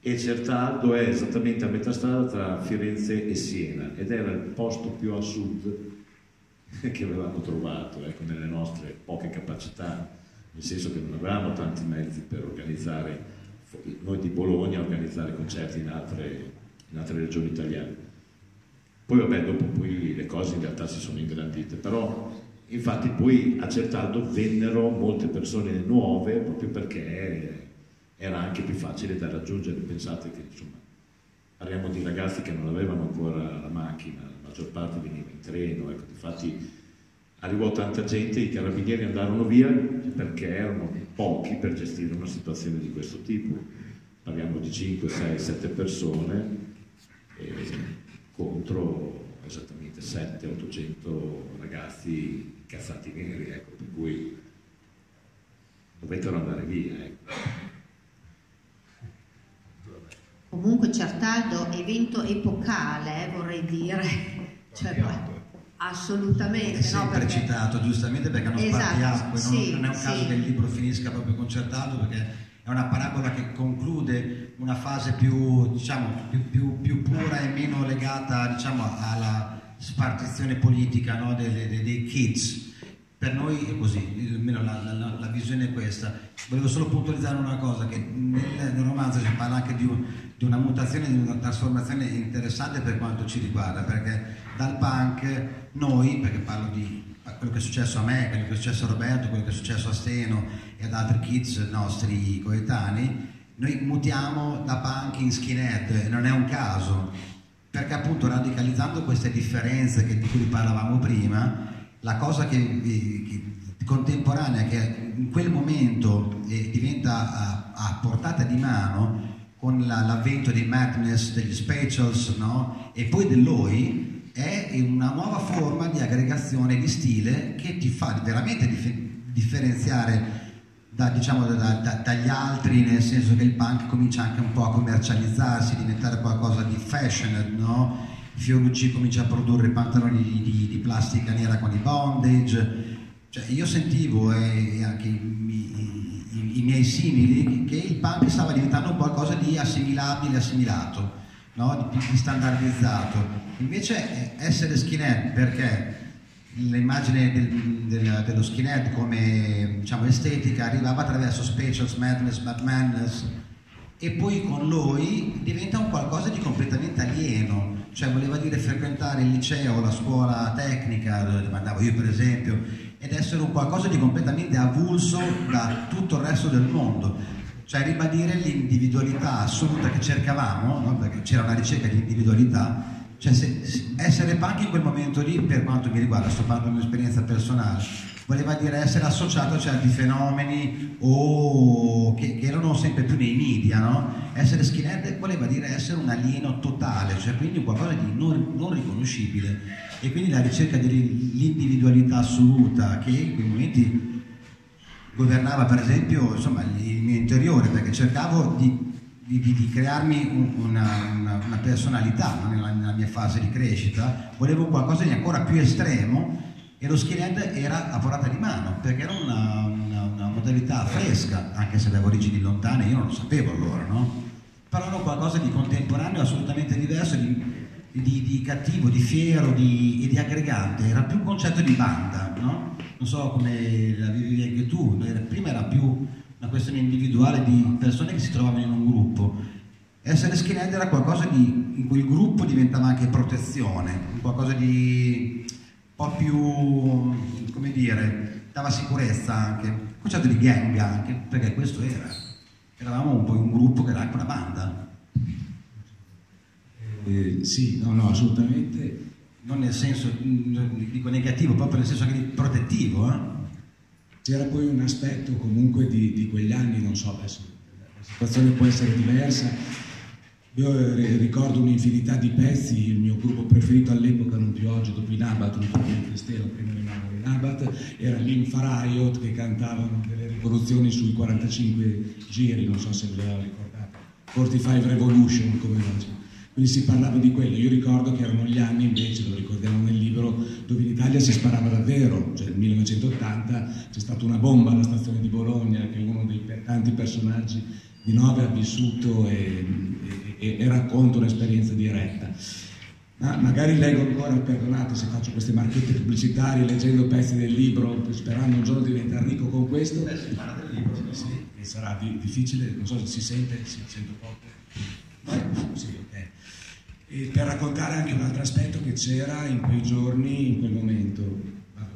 e Certaldo è esattamente a metà strada tra Firenze e Siena, ed era il posto più a sud che avevamo trovato, ecco, nelle nostre poche capacità, nel senso che non avevamo tanti mezzi per organizzare, noi di Bologna, organizzare concerti in altre regioni italiane. Poi vabbè, dopo poi le cose in realtà si sono ingrandite, però infatti poi a Certaldo vennero molte persone nuove proprio perché era anche più facile da raggiungere. Pensate che insomma parliamo di ragazzi che non avevano ancora la macchina, la maggior parte veniva in treno, ecco, infatti arrivò tanta gente, i carabinieri andarono via perché erano pochi per gestire una situazione di questo tipo. Parliamo di 5, 6, 7 persone contro esattamente 700-800 ragazzi cazzati neri, ecco, per cui dovettero andare via, ecco. Comunque Certaldo evento epocale, vorrei dire, cioè, assolutamente. È sempre no, perché... citato giustamente perché hanno spartiacque, sì, non è un caso che il libro finisca proprio con Certaldo, perché è una parabola che conclude una fase più, diciamo, più pura e meno legata, diciamo, alla spartizione politica, no, dei kids. Per noi è così, almeno la visione è questa. Volevo solo puntualizzare una cosa, che nel romanzo si parla anche di una mutazione, di una trasformazione interessante per quanto ci riguarda, perché dal punk noi, perché parlo di quello che è successo a me, quello che è successo a Roberto, quello che è successo a Steno e ad altri kids nostri coetanei, noi mutiamo da punk in skinhead, e non è un caso, perché appunto radicalizzando queste differenze di cui parlavamo prima, la cosa contemporanea che in quel momento diventa a portata di mano con l'avvento dei Madness, degli Spatials, no? E poi dell'Oi, è una nuova forma di aggregazione di stile che ti fa veramente differenziare dagli altri, nel senso che il punk comincia anche un po' a commercializzarsi, diventare qualcosa di fashion, no? Fiorucci comincia a produrre pantaloni di plastica nera con i bondage, cioè io sentivo e anche i miei simili che il punk stava diventando qualcosa di assimilabile, assimilato, no? di standardizzato. Invece essere skinhead, perché l'immagine dello skinhead come, diciamo, estetica arrivava attraverso Spatials, Madness, Madness, e poi con l'Oi diventa un qualcosa di completamente alieno, cioè voleva dire frequentare il liceo, la scuola tecnica dove andavo io per esempio, ed essere un qualcosa di completamente avulso da tutto il resto del mondo, cioè ribadire l'individualità assoluta che cercavamo, no? Perché c'era una ricerca di individualità, cioè essere punk in quel momento lì, per quanto mi riguarda, sto parlando di un'esperienza personale, voleva dire essere associato a certi fenomeni o che erano sempre più nei media, no? Essere skinhead voleva dire essere un alieno totale, cioè quindi qualcosa di non riconoscibile, e quindi la ricerca dell'individualità assoluta che in quei momenti governava per esempio, insomma, il mio interiore, perché cercavo di crearmi una personalità, no? nella mia fase di crescita, volevo qualcosa di ancora più estremo, e lo skinhead era a portata di mano, perché era una modalità fresca, anche se avevo origini lontane, io non lo sapevo allora, no? Però era qualcosa di contemporaneo, assolutamente diverso, di cattivo, di fiero e di aggregante, era più un concetto di banda, no? Non so come la vivevi anche tu, prima era più una questione individuale di persone che si trovavano in un gruppo. Essere skinhead era qualcosa in cui il gruppo diventava anche protezione, qualcosa di un po' più, come dire, dava sicurezza anche, un concetto di gang anche, perché questo eravamo un po' un gruppo che era anche una banda. Sì, no, assolutamente. Non nel senso, dico negativo, proprio nel senso anche di protettivo, C'era poi un aspetto comunque di quegli anni, non so, adesso la situazione può essere diversa. Io ricordo un'infinità di pezzi, il mio gruppo preferito all'epoca, non più oggi, dopo i Nabat, non più in Stelo, prima rimanevano i Nabat, era gli Infa Riot che cantavano delle rivoluzioni sui 45 giri, non so se ve la ricordate, 45 Revolution come oggi. Quindi si parlava di quello. Io ricordo che erano gli anni, invece, lo ricordiamo nel libro, dove in Italia si sparava davvero, cioè nel 1980 c'è stata una bomba alla stazione di Bologna, che è uno dei tanti personaggi di Nove ha vissuto e racconta un'esperienza diretta. Ma magari leggo ancora, perdonate se faccio queste marchette pubblicitarie leggendo pezzi del libro, sperando un giorno di diventare ricco con questo. Si parla del libro, sì, che sarà difficile, non so se si sente poco. Sì, ok. E per raccontare anche un altro aspetto che c'era in quei giorni, in quel momento.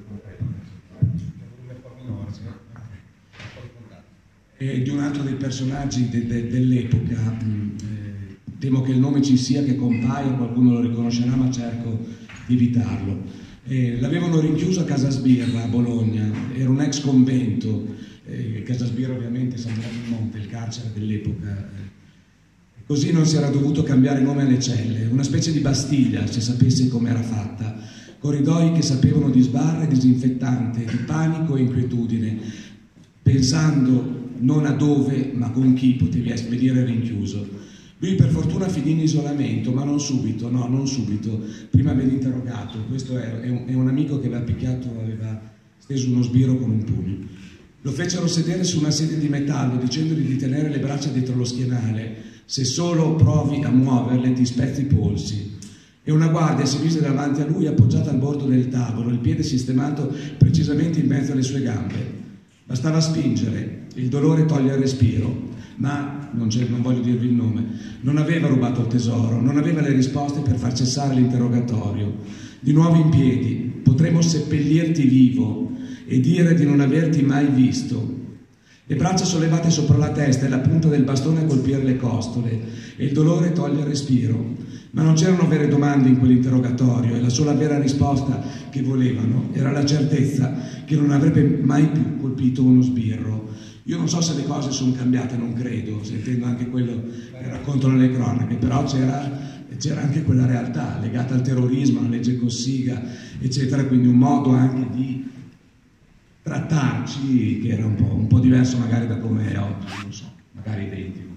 Di un altro dei personaggi dell'epoca, temo che il nome ci sia, che compaia, qualcuno lo riconoscerà, ma cerco di evitarlo. L'avevano rinchiuso a Casa Sbirra a Bologna, era un ex convento, Casa Sbirra ovviamente San Giovanni in Monte, il carcere dell'epoca. Così non si era dovuto cambiare nome alle celle, una specie di Bastiglia, se sapesse com'era fatta, corridoi che sapevano di sbarre, disinfettante, di panico e inquietudine, pensando non a dove, ma con chi potevi venire rinchiuso. Lui per fortuna finì in isolamento, ma non subito, no, non subito, prima venne interrogato. Questo è un amico che aveva picchiato, aveva steso uno sbirro con un pugno. Lo fecero sedere su una sedia di metallo, dicendogli di tenere le braccia dietro lo schienale. Se solo provi a muoverle ti spezzi i polsi. E una guardia si mise davanti a lui appoggiata al bordo del tavolo, il piede sistemato precisamente in mezzo alle sue gambe. Bastava spingere, il dolore toglie il respiro, ma, non voglio dirvi il nome, non aveva rubato il tesoro, non aveva le risposte per far cessare l'interrogatorio. Di nuovo in piedi, potremo seppellirti vivo e dire di non averti mai visto. Le braccia sollevate sopra la testa e la punta del bastone a colpire le costole, e il dolore toglie il respiro. Ma non c'erano vere domande in quell'interrogatorio, e la sola vera risposta che volevano era la certezza che non avrebbe mai più colpito uno sbirro. Io non so se le cose sono cambiate, non credo, sentendo anche quello che raccontano le cronache, però c'era anche quella realtà legata al terrorismo, alla legge Cossiga, eccetera, quindi un modo anche di trattarci che era un po' diverso magari da come è oggi, non so, magari identico.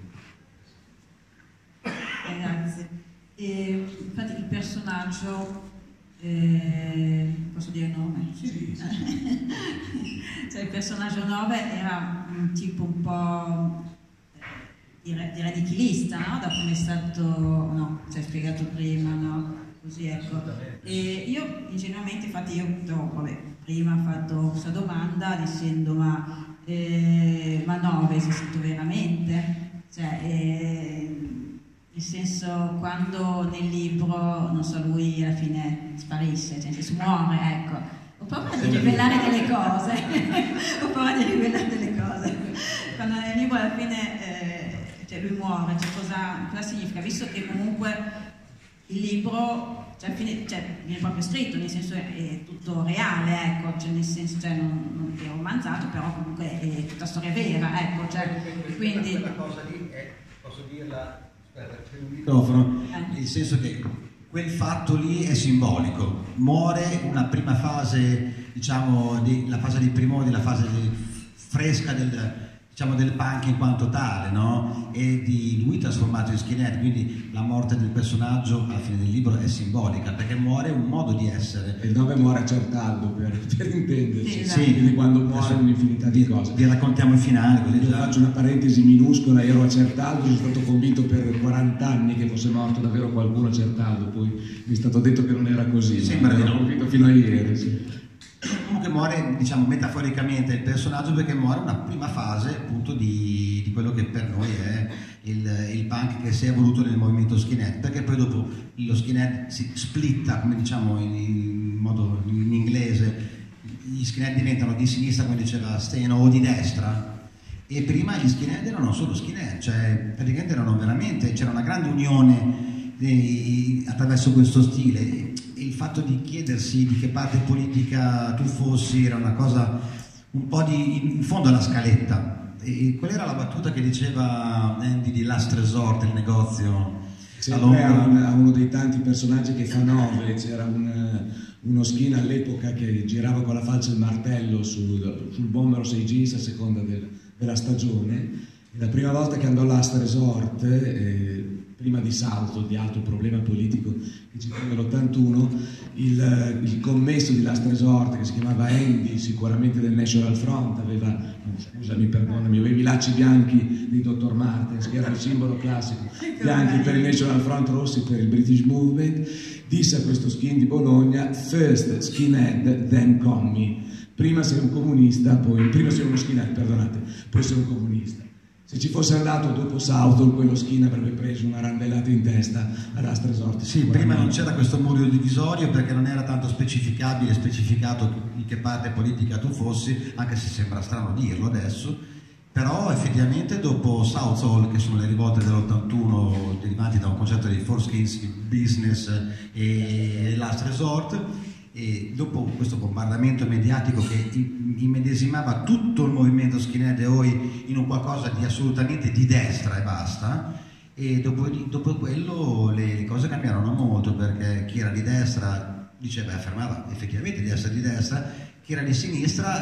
Grazie. Infatti il personaggio, posso dire il nome? Sì. Cioè il personaggio 9 era un tipo un po' direi nichilista, no? Da come è stato, no, cioè spiegato prima, no? Così ecco. E io ingenuamente, infatti prima ho fatto questa domanda dicendo ma 9 è esistito veramente? Cioè, nel senso, quando nel libro, non so, lui alla fine sparisce, cioè nel senso muore, ecco. Ho paura di rivelare delle cose, Quando nel libro alla fine, cioè lui muore, cioè cosa significa? Visto che comunque il libro, cioè, viene proprio scritto, nel senso è tutto reale, ecco, cioè nel senso, cioè non è romanzato, però comunque è tutta storia vera, ecco, cioè, quindi... Quella cosa lì è, posso dirla... C'è un microfono, nel senso che quel fatto lì è simbolico, muore una prima fase, diciamo, la fase dei primordi, la fase fresca del punk in quanto tale, no? E di lui trasformato in skinhead, quindi la morte del personaggio alla fine del libro è simbolica, perché muore un modo di essere. E il 9 muore a Certaldo, per intenderci, sì, quindi quando muore un'infinità di cose. Vi raccontiamo il finale. Così io faccio una parentesi minuscola, ero a Certaldo, sono stato convinto per 40 anni che fosse morto davvero qualcuno a Certaldo, poi mi è stato detto che non era così, sembra di no. Convinto fino a ieri, sì. Comunque muore, diciamo, metaforicamente il personaggio, perché muore una prima fase appunto di quello che per noi è il punk che si è evoluto nel movimento skinhead, perché poi dopo lo skinhead si splitta, come diciamo in inglese, gli skinhead diventano di sinistra, come diceva Steno, o di destra, e prima gli skinhead erano solo skinhead, cioè praticamente erano veramente, c'era una grande unione attraverso questo stile. Il fatto di chiedersi di che parte politica tu fossi era una cosa un po' in fondo alla scaletta. E qual era la battuta che diceva Andy di Last Resort, il negozio? Sempre a uno dei tanti personaggi che fa 9, c'era uno skin all'epoca che girava con la falce e il martello sul Bombero 6 jeans a seconda della stagione, e la prima volta che andò a Last Resort prima di Southall, di altro problema politico che ci fu nell'81, il commesso di Last Resort, che si chiamava Andy, sicuramente del National Front, aveva, scusami, perdonami, aveva i lacci bianchi di Dr. Martens, che era il simbolo classico, bianchi per il National Front, rossi per il British Movement, disse a questo skin di Bologna: first skinhead, then commie. Prima sei un comunista, prima sei uno skinhead, perdonate, poi sei un comunista. Se ci fosse andato dopo Southall, quello skin avrebbe preso una randellata in testa a Last Resort. Sì, prima non c'era questo muro divisorio perché non era tanto specificato di che parte politica tu fossi, anche se sembra strano dirlo adesso, però effettivamente dopo Southall, che sono le rivolte dell'81 derivanti da un concetto di Four Skins Business e Last Resort, e dopo questo bombardamento mediatico che immedesimava tutto il movimento skinhead EOI in un qualcosa di assolutamente di destra e basta, e dopo quello le cose cambiarono molto, perché chi era di destra affermava effettivamente di essere di destra, chi era di sinistra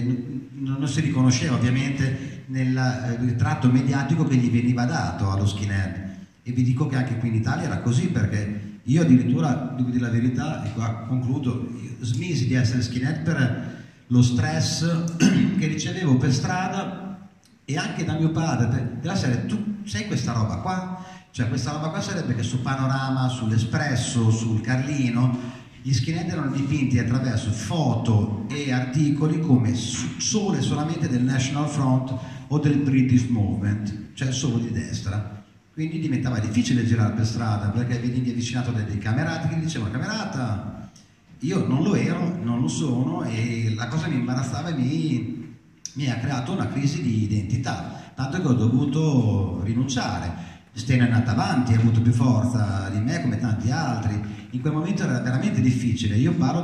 non si riconosceva ovviamente nel ritratto mediatico che gli veniva dato allo skinhead. E vi dico che anche qui in Italia era così, perché io addirittura, devo dire la verità, e qua concludo, smisi di essere skinhead per lo stress che ricevevo per strada e anche da mio padre, della serie: tu sai questa roba qua? Cioè questa roba qua sarebbe che su Panorama, sull'Espresso, sul Carlino, gli skinhead erano dipinti attraverso foto e articoli come solo e solamente del National Front o del British Movement, cioè solo di destra. Quindi diventava difficile girare per strada, perché venivi avvicinato da dei camerati che dicevano: camerata, io non lo ero, non lo sono, e la cosa mi imbarazzava e mi ha creato una crisi di identità, tanto che ho dovuto rinunciare. Steno è nata avanti, ha avuto più forza di me come tanti altri. In quel momento era veramente difficile. Io parlo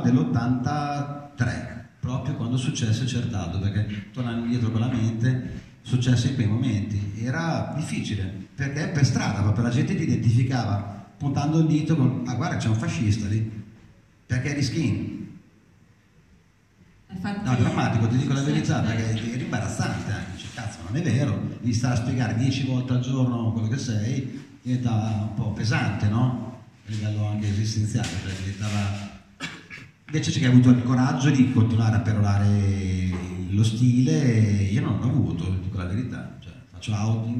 dell'83, proprio quando successe Certaldo, perché tornando indietro con la mente, successe in quei momenti. Era difficile, perché per strada proprio la gente ti identificava puntando il dito con: ah, guarda, c'è un fascista lì, perché eri skin. Infatti, no, è drammatico, ti dico la verità, perché era imbarazzante anche. Cioè, cazzo, non è vero, devi stare a spiegare 10 volte al giorno quello che sei, diventa un po' pesante, no? A livello anche esistenziale, cioè diventava... Invece c'è chi ha avuto il coraggio di continuare a perorare lo stile, io non l'ho avuto, dico la verità, cioè faccio outing.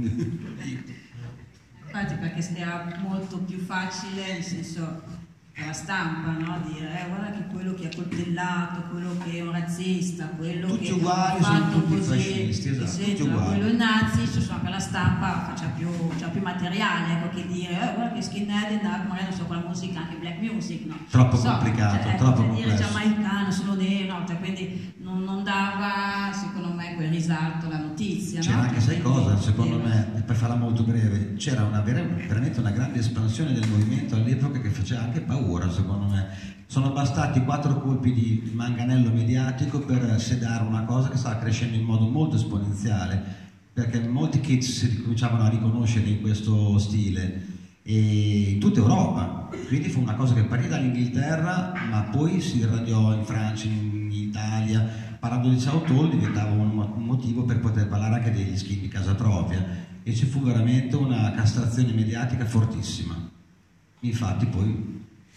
Infatti, perché sia molto più facile, nel senso, per la stampa, no? Dire guarda che quello che ha coltellato, quello che è un razzista, quello tutti che uguali, ha fatto sono tutti così, fascisti, esatto, eccetera. tutti uguali. Quello il nazi, cioè per la stampa c'ha più materiale, ecco, che dire guarda che skinhead è nato, magari non so, con la musica, anche black music, no? Troppo complicato, cioè, troppo dire complesso. giamaicano, sono nero, cioè, quindi non dava, secondo me, quel risalto alla notizia. C'era no? anche, sai cosa, secondo me, per farla molto breve, c'era veramente una grande espansione del movimento all'epoca che faceva anche paura, secondo me. Sono bastati 4 colpi di manganello mediatico per sedare una cosa che stava crescendo in modo molto esponenziale, perché molti kids si cominciavano a riconoscere in questo stile, e in tutta Europa. Quindi fu una cosa che partì dall'Inghilterra, ma poi si irradiò in Francia, in Italia. Parlando di Southall diventava un motivo per poter parlare anche degli skin di casa propria, e ci fu veramente una castrazione mediatica fortissima. Infatti poi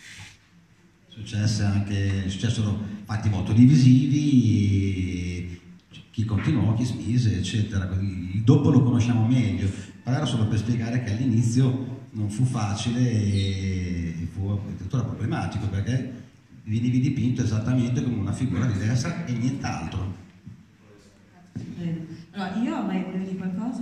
successero fatti molto divisivi, chi continuò, chi smise, eccetera. Il dopo lo conosciamo meglio, però era solo per spiegare che all'inizio non fu facile e fu addirittura problematico, perché venivi dipinto esattamente come una figura di destra e nient'altro. Allora, io avrei volevo dire qualcosa,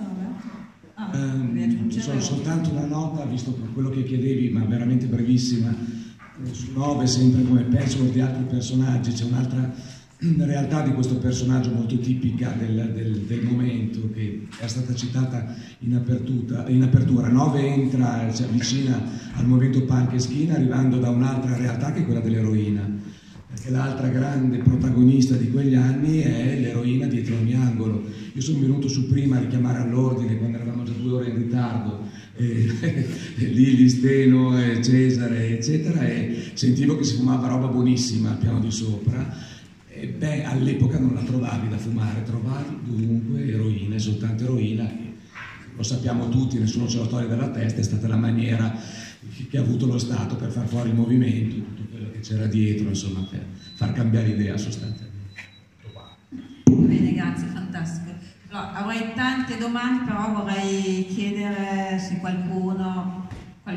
soltanto una nota, visto per quello che chiedevi, ma veramente brevissima. Su 9, sempre come Patchwork di altri personaggi, c'è un'altra realtà di questo personaggio molto tipica del momento, che è stata citata in apertura. 9 entra, si avvicina al movimento punk e skin arrivando da un'altra realtà che è quella dell'eroina, perché l'altra grande protagonista di quegli anni è l'eroina dietro ogni angolo. Io sono venuto su prima a richiamare all'ordine quando eravamo già 2 ore in ritardo, Lili, Steno, Cesare, eccetera, e sentivo che si fumava roba buonissima al piano di sopra. E all'epoca non la trovavi da fumare, trovavi dunque eroina, soltanto eroina, che lo sappiamo tutti, nessuno ce lo toglie dalla testa, è stata la maniera che ha avuto lo Stato per far fuori il movimento, tutto quello che c'era dietro, insomma, per far cambiare idea sostanzialmente. Bene, grazie, fantastico. Allora, avrei tante domande, però vorrei chiedere se qualcuna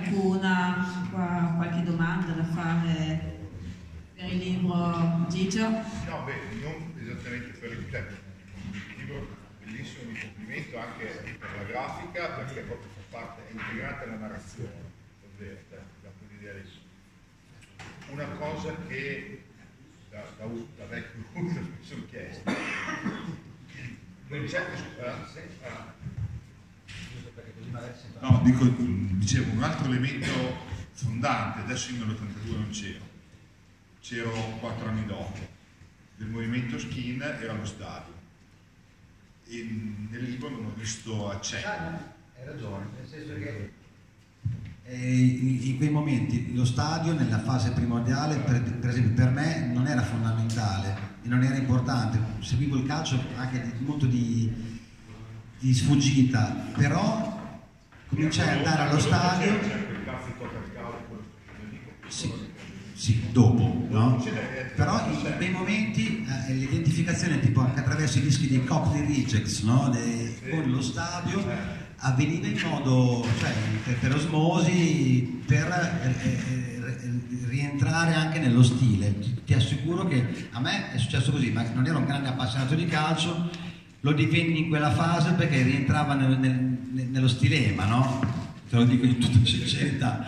ha qualche domanda da fare per il libro. Gigio? No, beh, non esattamente per il libro, bellissimo, mi complimento anche per la grafica, perché proprio fa parte, è integrata alla narrazione, davvero, da quell'idealismo. Una cosa che da vecchio mi sono chiesto. No, dicevo, un altro elemento fondante, adesso io nell'82 non c'ero 4 anni dopo, del movimento skin era lo stadio. E nel libro non ho visto accenni. Hai ragione, nel senso che in quei momenti lo stadio nella fase primordiale, per esempio per me non era fondamentale e non era importante, seguivo il calcio anche molto di sfuggita, però cominciai ad andare allo stadio. Sì, dopo, no? Però in quei momenti l'identificazione tipo anche attraverso i dischi dei Cockney Rejects, no? Con lo stadio avveniva in modo, cioè per osmosi, per rientrare anche nello stile. Ti assicuro che a me è successo così, ma non ero un grande appassionato di calcio, lo divenni in quella fase perché rientrava nello stilema, no? Te lo dico in tutta sincerità.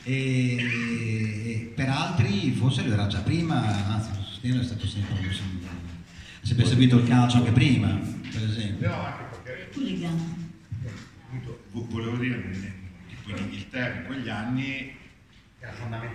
E per altri forse lo era già prima, anzi il sostegno è stato sempre seguito il calcio anche prima, per esempio. No, anche perché volevo dire, tipo in Inghilterra in quegli anni era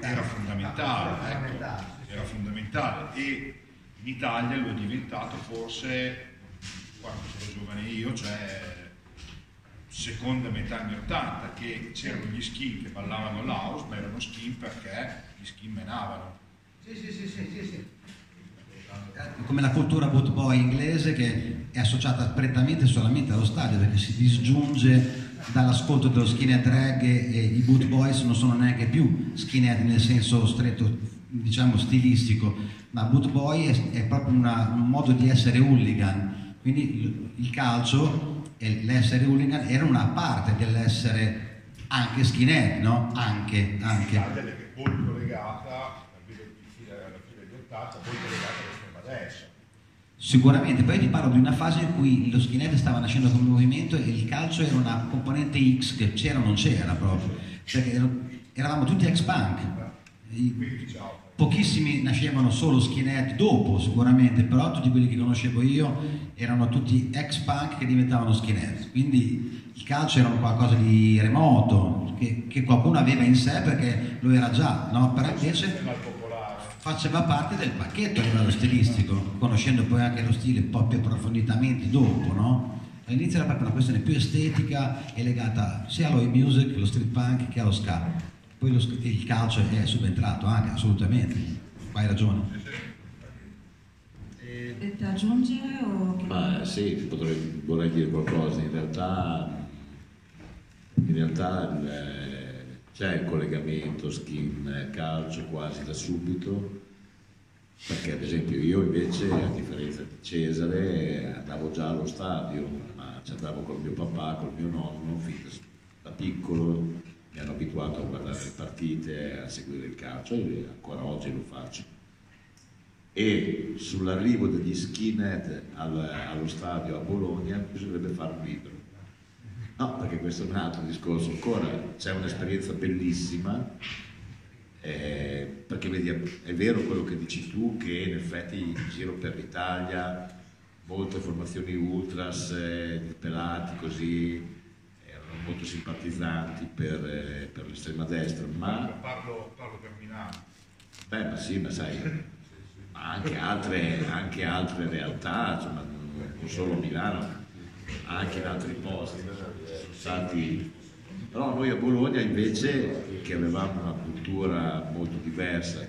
fondamentale, e in Italia lo è diventato forse quando ero giovane io, cioè seconda metà anni 80, che c'erano gli skin che ballavano l'house, ma erano skin perché gli skin menavano. Sì. Come la cultura boot boy inglese, che è associata prettamente solamente allo stadio, perché si disgiunge dall'ascolto dello skinhead reggae, e i boot boys non sono neanche più skinhead nel senso stretto, diciamo, stilistico, ma boot boy è proprio un modo di essere hooligan, quindi il calcio e l'essere hooligan era una parte dell'essere anche skinhead, no? Anche. L'Italia è molto legata alla fine degli 80, molto legata all'estrema destra. Sicuramente, poi ti parlo di una fase in cui lo skinhead stava nascendo come movimento e il calcio era una componente X che c'era o non c'era proprio, perché eravamo tutti ex-punk. Pochissimi nascevano solo skinhead dopo sicuramente, però tutti quelli che conoscevo io erano tutti ex-punk che diventavano skinhead, quindi il calcio era qualcosa di remoto, che qualcuno aveva in sé perché lo era già, no? Però invece faceva parte del pacchetto a livello stilistico, conoscendo poi anche lo stile un po' più approfonditamente dopo, no? All'inizio era proprio una questione più estetica e legata sia allo music, allo street punk, che allo ska. Poi il calcio è subentrato anche, assolutamente, hai ragione. Volete aggiungere o... Ma sì, vorrei dire qualcosa. In realtà c'è il collegamento skin-calcio quasi da subito, perché ad esempio io invece, a differenza di Cesare, andavo già allo stadio, ma ci andavo col mio papà, col mio nonno, fin da piccolo. Mi hanno abituato a guardare le partite, a seguire il calcio, e ancora oggi lo faccio. E sull'arrivo degli skinhead allo stadio a Bologna bisognerebbe fare un libro. No, perché questo è un altro discorso. Ancora c'è un'esperienza bellissima, perché vedi, è vero quello che dici tu, che in effetti in giro per l'Italia molte formazioni ultras, pelati così, molto simpatizzanti per l'estrema destra, ma parlo per Milano. Beh, ma sì, ma sai, ma anche altre realtà, insomma, non solo Milano, anche in altri posti sono stati. Però noi a Bologna invece, che avevamo una cultura molto diversa,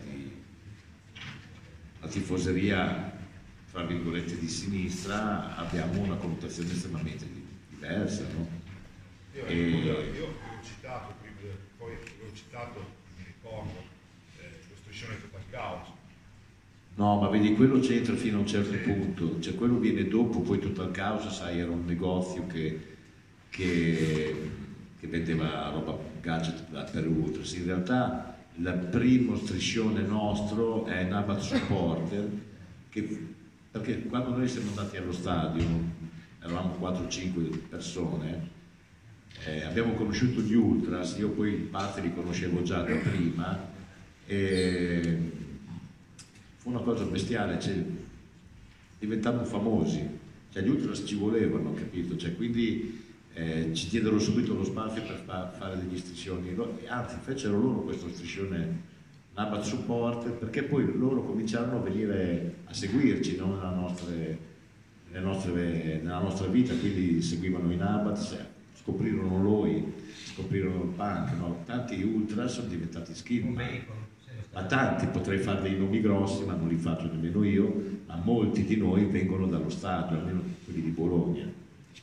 la tifoseria fra virgolette di sinistra, abbiamo una connotazione estremamente diversa, no? Io ho citato, poi ho citato, mi ricordo, lo striscione Total Caos. No, ma vedi, quello c'entra fino a un certo punto, cioè quello viene dopo, poi Total Caos, sai, era un negozio che vendeva roba gadget per Ultras. In realtà il primo striscione nostro è Nabat Supporter, perché quando noi siamo andati allo stadio, eravamo 4-5 persone, abbiamo conosciuto gli Ultras, io poi in parte li conoscevo già da prima, e fu una cosa bestiale, cioè, diventavamo famosi, cioè gli Ultras ci volevano, capito? Cioè, quindi ci diedero subito lo spazio per fare degli striscioni, anzi fecero loro questo striscione Nabat Supporter, perché poi loro cominciarono a venire a seguirci, no? nella nostra vita, quindi seguivano i Nabat, scoprirono noi, scoprirono il punk, no? Tanti Ultras sono diventati skin, ma tanti, potrei fare dei nomi grossi ma non li faccio nemmeno io, ma molti di noi vengono dallo stadio, almeno quelli di Bologna.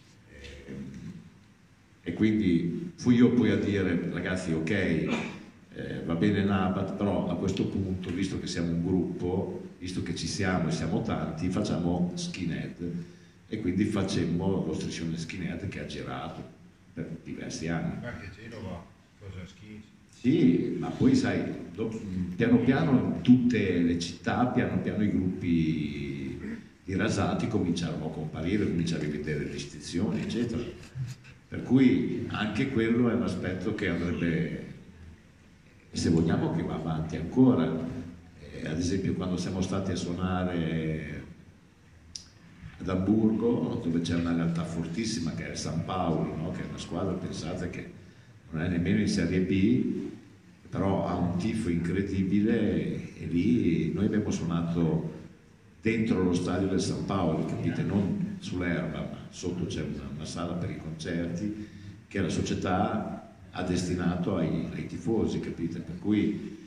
E quindi fui io poi a dire, ragazzi, ok, va bene Nabat, però a questo punto, visto che siamo un gruppo, visto che ci siamo e siamo tanti, facciamo skinhead. E quindi facemmo lo striscione skinhead che ha girato per diversi anni. Anche Genova, cosa skin? Sì, ma poi sai, piano piano in tutte le città, piano piano i gruppi di rasati cominciarono a comparire, cominciarono a vedere distinzioni, eccetera. Per cui anche quello è un aspetto che andrebbe, se vogliamo, che va avanti ancora. Ad esempio quando siamo stati a suonare ad Amburgo, dove c'è una realtà fortissima che è il San Paolo, no? Che è una squadra, pensate, che non è nemmeno in Serie B, però ha un tifo incredibile, e lì noi abbiamo suonato dentro lo stadio del San Paolo, capite? Non sull'erba, ma sotto c'è una sala per i concerti che la società ha destinato ai tifosi, capite? Per cui il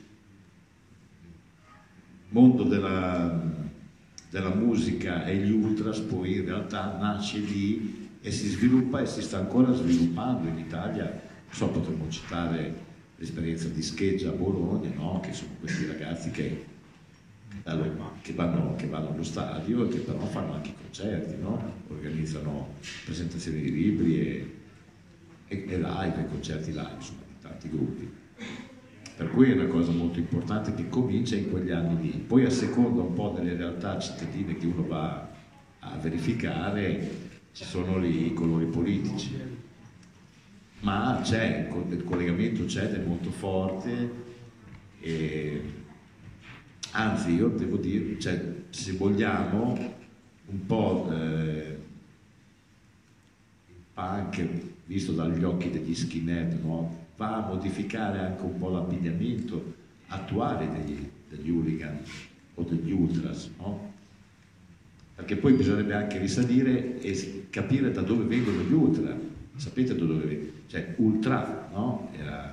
mondo della musica e gli Ultras poi in realtà nasce lì e si sviluppa e si sta ancora sviluppando in Italia. Non so, potremmo citare l'esperienza di Scheggia a Bologna, no? Che sono questi ragazzi che vanno allo stadio e che però fanno anche i concerti, no? Organizzano presentazioni di libri e live, e concerti live, insomma, di tanti gruppi. Per cui è una cosa molto importante che comincia in quegli anni lì. Poi a seconda un po' delle realtà cittadine che uno va a verificare, ci sono lì i colori politici. Ma c'è, il collegamento c'è ed è molto forte, e anzi io devo dire, cioè, se vogliamo un po' il punk visto dagli occhi degli skinhead, no? Va a modificare anche un po' l'abbigliamento attuale degli hooligan o degli ultras, no? Perché poi bisognerebbe anche risalire e capire da dove vengono gli ultra. Sapete da dove vengono? Cioè ultra, no?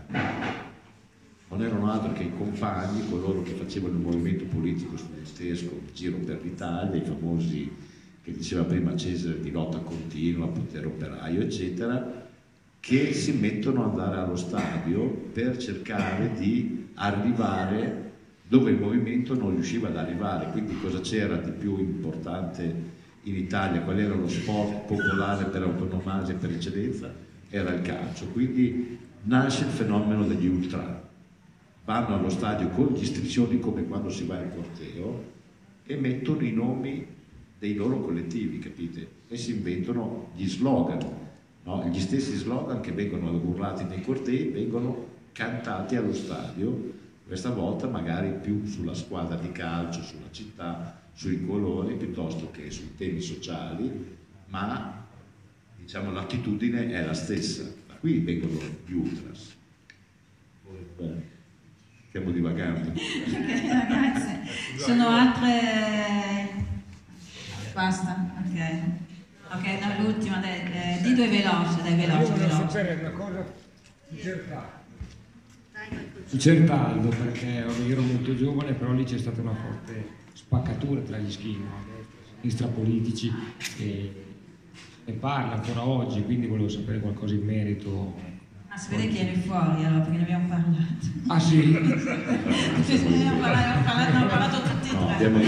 Non erano altro che i compagni, coloro che facevano il movimento politico studentesco in giro per l'Italia, i famosi, che diceva prima Cesare, di lotta continua, potere operaio, eccetera, che si mettono ad andare allo stadio per cercare di arrivare dove il movimento non riusciva ad arrivare. Quindi cosa c'era di più importante in Italia? Qual era lo sport popolare per autonomasi e per eccellenza? Era il calcio. Quindi nasce il fenomeno degli ultra. Vanno allo stadio con gli striscioni come quando si va in corteo e mettono i nomi dei loro collettivi, capite? E si inventano gli slogan, no? Gli stessi slogan che vengono urlati nei cortei vengono cantati allo stadio, questa volta magari più sulla squadra di calcio, sulla città, sui colori, piuttosto che sui temi sociali, ma diciamo l'attitudine è la stessa. Da qui vengono gli ultras. Stiamo divagando. Ragazze, sono altre... Basta, ok, no, l'ultima, di due veloce, dai, veloce. Io volevo sapere una cosa su Certaldo, perché io ero molto giovane, però lì c'è stata una forte spaccatura tra gli skin, no? Sinistra politici, e ne parla ancora oggi, quindi volevo sapere qualcosa in merito. Si vede che eri fuori allora, perché ne abbiamo parlato. Ah sì? abbiamo parlato tutti e tre. Abbiamo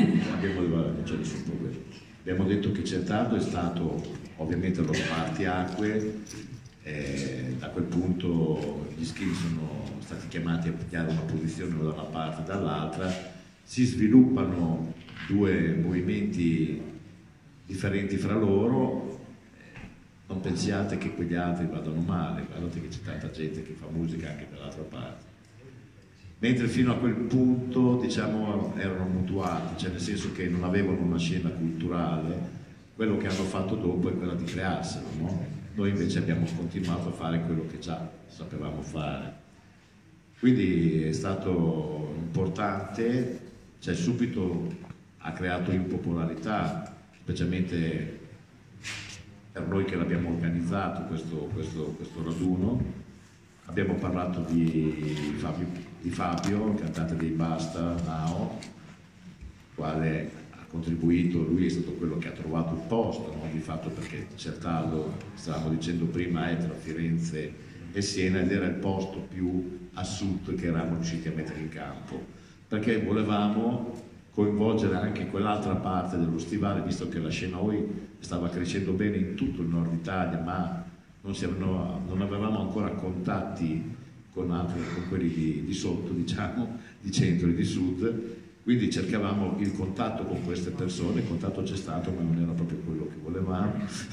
detto che Certado è stato ovviamente lo spartiacque, da quel punto gli Skin sono stati chiamati a pigliare una posizione da una parte e dall'altra, si sviluppano due movimenti differenti fra loro. Non pensiate che quegli altri vadano male, guardate che c'è tanta gente che fa musica anche dall'altra parte. Mentre fino a quel punto, diciamo, erano mutuati, cioè nel senso che non avevano una scena culturale, quello che hanno fatto dopo è quella di crearselo, no? Noi invece abbiamo continuato a fare quello che già sapevamo fare. Quindi è stato importante, cioè subito ha creato impopolarità, specialmente per noi che l'abbiamo organizzato questo raduno. Abbiamo parlato di Fabio, il cantante dei Basta, Nao, quale ha contribuito, lui è stato quello che ha trovato il posto, no? Di fatto, perché Certado, stavamo dicendo prima, è tra Firenze e Siena ed era il posto più a sud che eravamo riusciti a mettere in campo, perché volevamo coinvolgere anche quell'altra parte dello stivale, visto che la scena Oi stava crescendo bene in tutto il nord Italia, ma non avevamo ancora contatti con quelli di sotto, diciamo, di centro e di sud, quindi cercavamo il contatto con queste persone. Il contatto c'è stato, ma non era proprio quello che volevamo.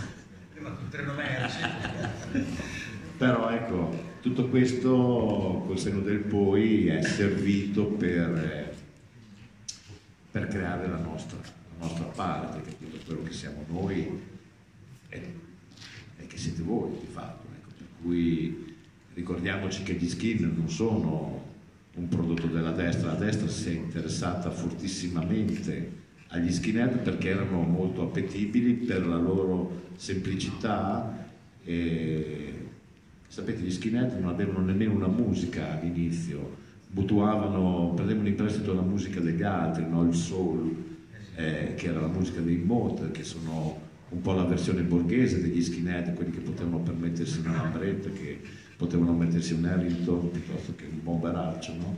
Però ecco, tutto questo col senno del poi è servito per creare la nostra parte, capito? Quello che siamo noi e che siete voi di fatto, ecco. Per cui ricordiamoci che gli Skin non sono un prodotto della destra, la destra si è interessata fortissimamente agli skinhead perché erano molto appetibili per la loro semplicità e sapete, gli skinhead non avevano nemmeno una musica all'inizio, prendevano in prestito la musica degli altri, no? Il soul, che era la musica dei Moth, che sono un po' la versione borghese degli skinhead, quelli che potevano permettersi una lambretta, che potevano mettersi un Harrington piuttosto che un bomberaccio, no?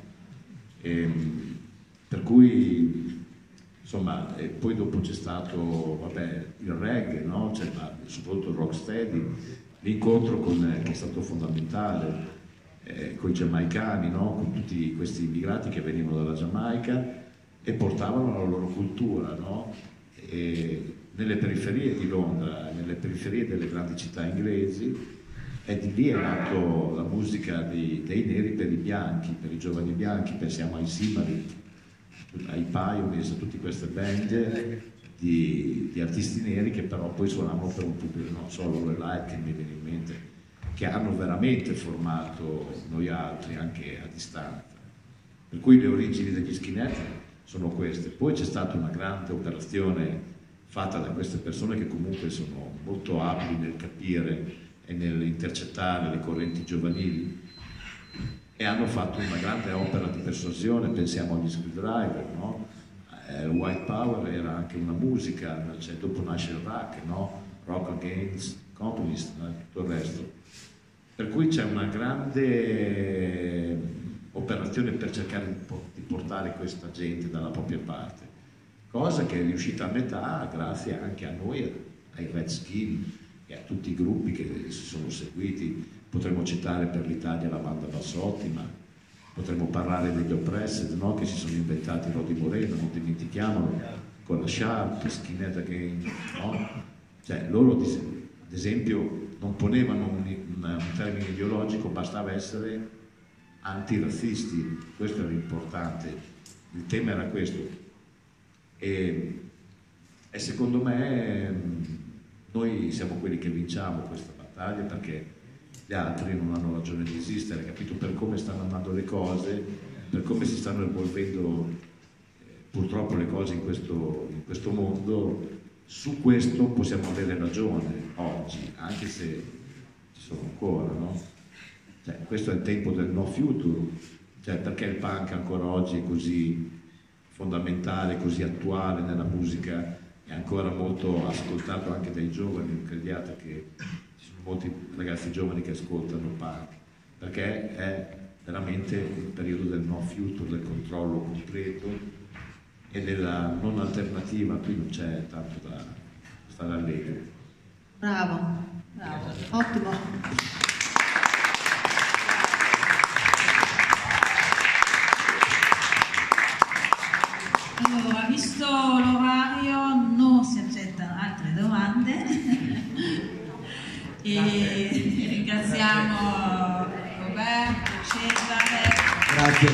Per cui, insomma, poi dopo c'è stato, vabbè, il reggae, no? Cioè, soprattutto il rocksteady, l'incontro che è stato fondamentale con i giamaicani, no? Con tutti questi immigrati che venivano dalla Giamaica e portavano la loro cultura, no? E nelle periferie di Londra, nelle periferie delle grandi città inglesi, e di lì è nato la musica dei neri per i bianchi, per i giovani bianchi. Pensiamo ai Simari, ai Pioneers, a tutte queste band di artisti neri che però poi suonavano per un pubblico, non solo le live che mi viene in mente, che hanno veramente formato noi altri anche a distanza. Per cui le origini degli skinhead sono queste. Poi c'è stata una grande operazione fatta da queste persone che comunque sono molto abili nel capire e nell'intercettare le correnti giovanili e hanno fatto una grande opera di persuasione. Pensiamo agli Screwdriver, no? White Power era anche una musica, cioè, dopo nasce il rock, no? Rock Against Communist, tutto il resto. Per cui c'è una grande operazione per cercare di portare questa gente dalla propria parte, cosa che è riuscita a metà grazie anche a noi, ai Red Skin e a tutti i gruppi che si sono seguiti. Potremmo citare per l'Italia la banda Bassotti, ma potremmo parlare degli Oppressed, no? Che si sono inventati Rodi Moreno, non dimentichiamolo, con la Sharp, Skinhead Again, no? Cioè loro ad esempio non ponevano un termine ideologico, bastava essere antirazzisti, questo era importante, il tema era questo. E secondo me noi siamo quelli che vinciamo questa battaglia perché gli altri non hanno ragione di esistere, capito? Per come stanno andando le cose, per come si stanno evolvendo purtroppo le cose in questo mondo, su questo possiamo avere ragione oggi, anche se ci sono ancora, no? Cioè, questo è il tempo del no future, cioè, perché il punk ancora oggi è così fondamentale, così attuale nella musica è ancora molto ascoltato anche dai giovani, non crediate che ci sono molti ragazzi giovani che ascoltano punk, perché è veramente il periodo del no future, del controllo completo e della non alternativa. Qui non c'è tanto da stare allegri. Bravo, bravo, ottimo. Allora, visto l'orario, non si accettano altre domande e ringraziamo Roberto, Cesare. Grazie.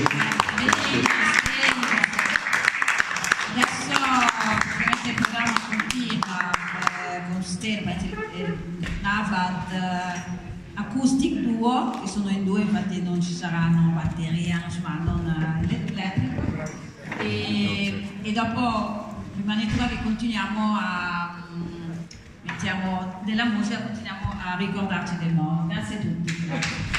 Adesso il programma continua con Stella e Nabat Acoustic Duo, che sono in due, infatti non ci saranno batteria, insomma non elettrico. E dopo rimanete qua che continuiamo a mettiamo della musica, continuiamo a ricordarci del mondo. Grazie a tutti. Grazie.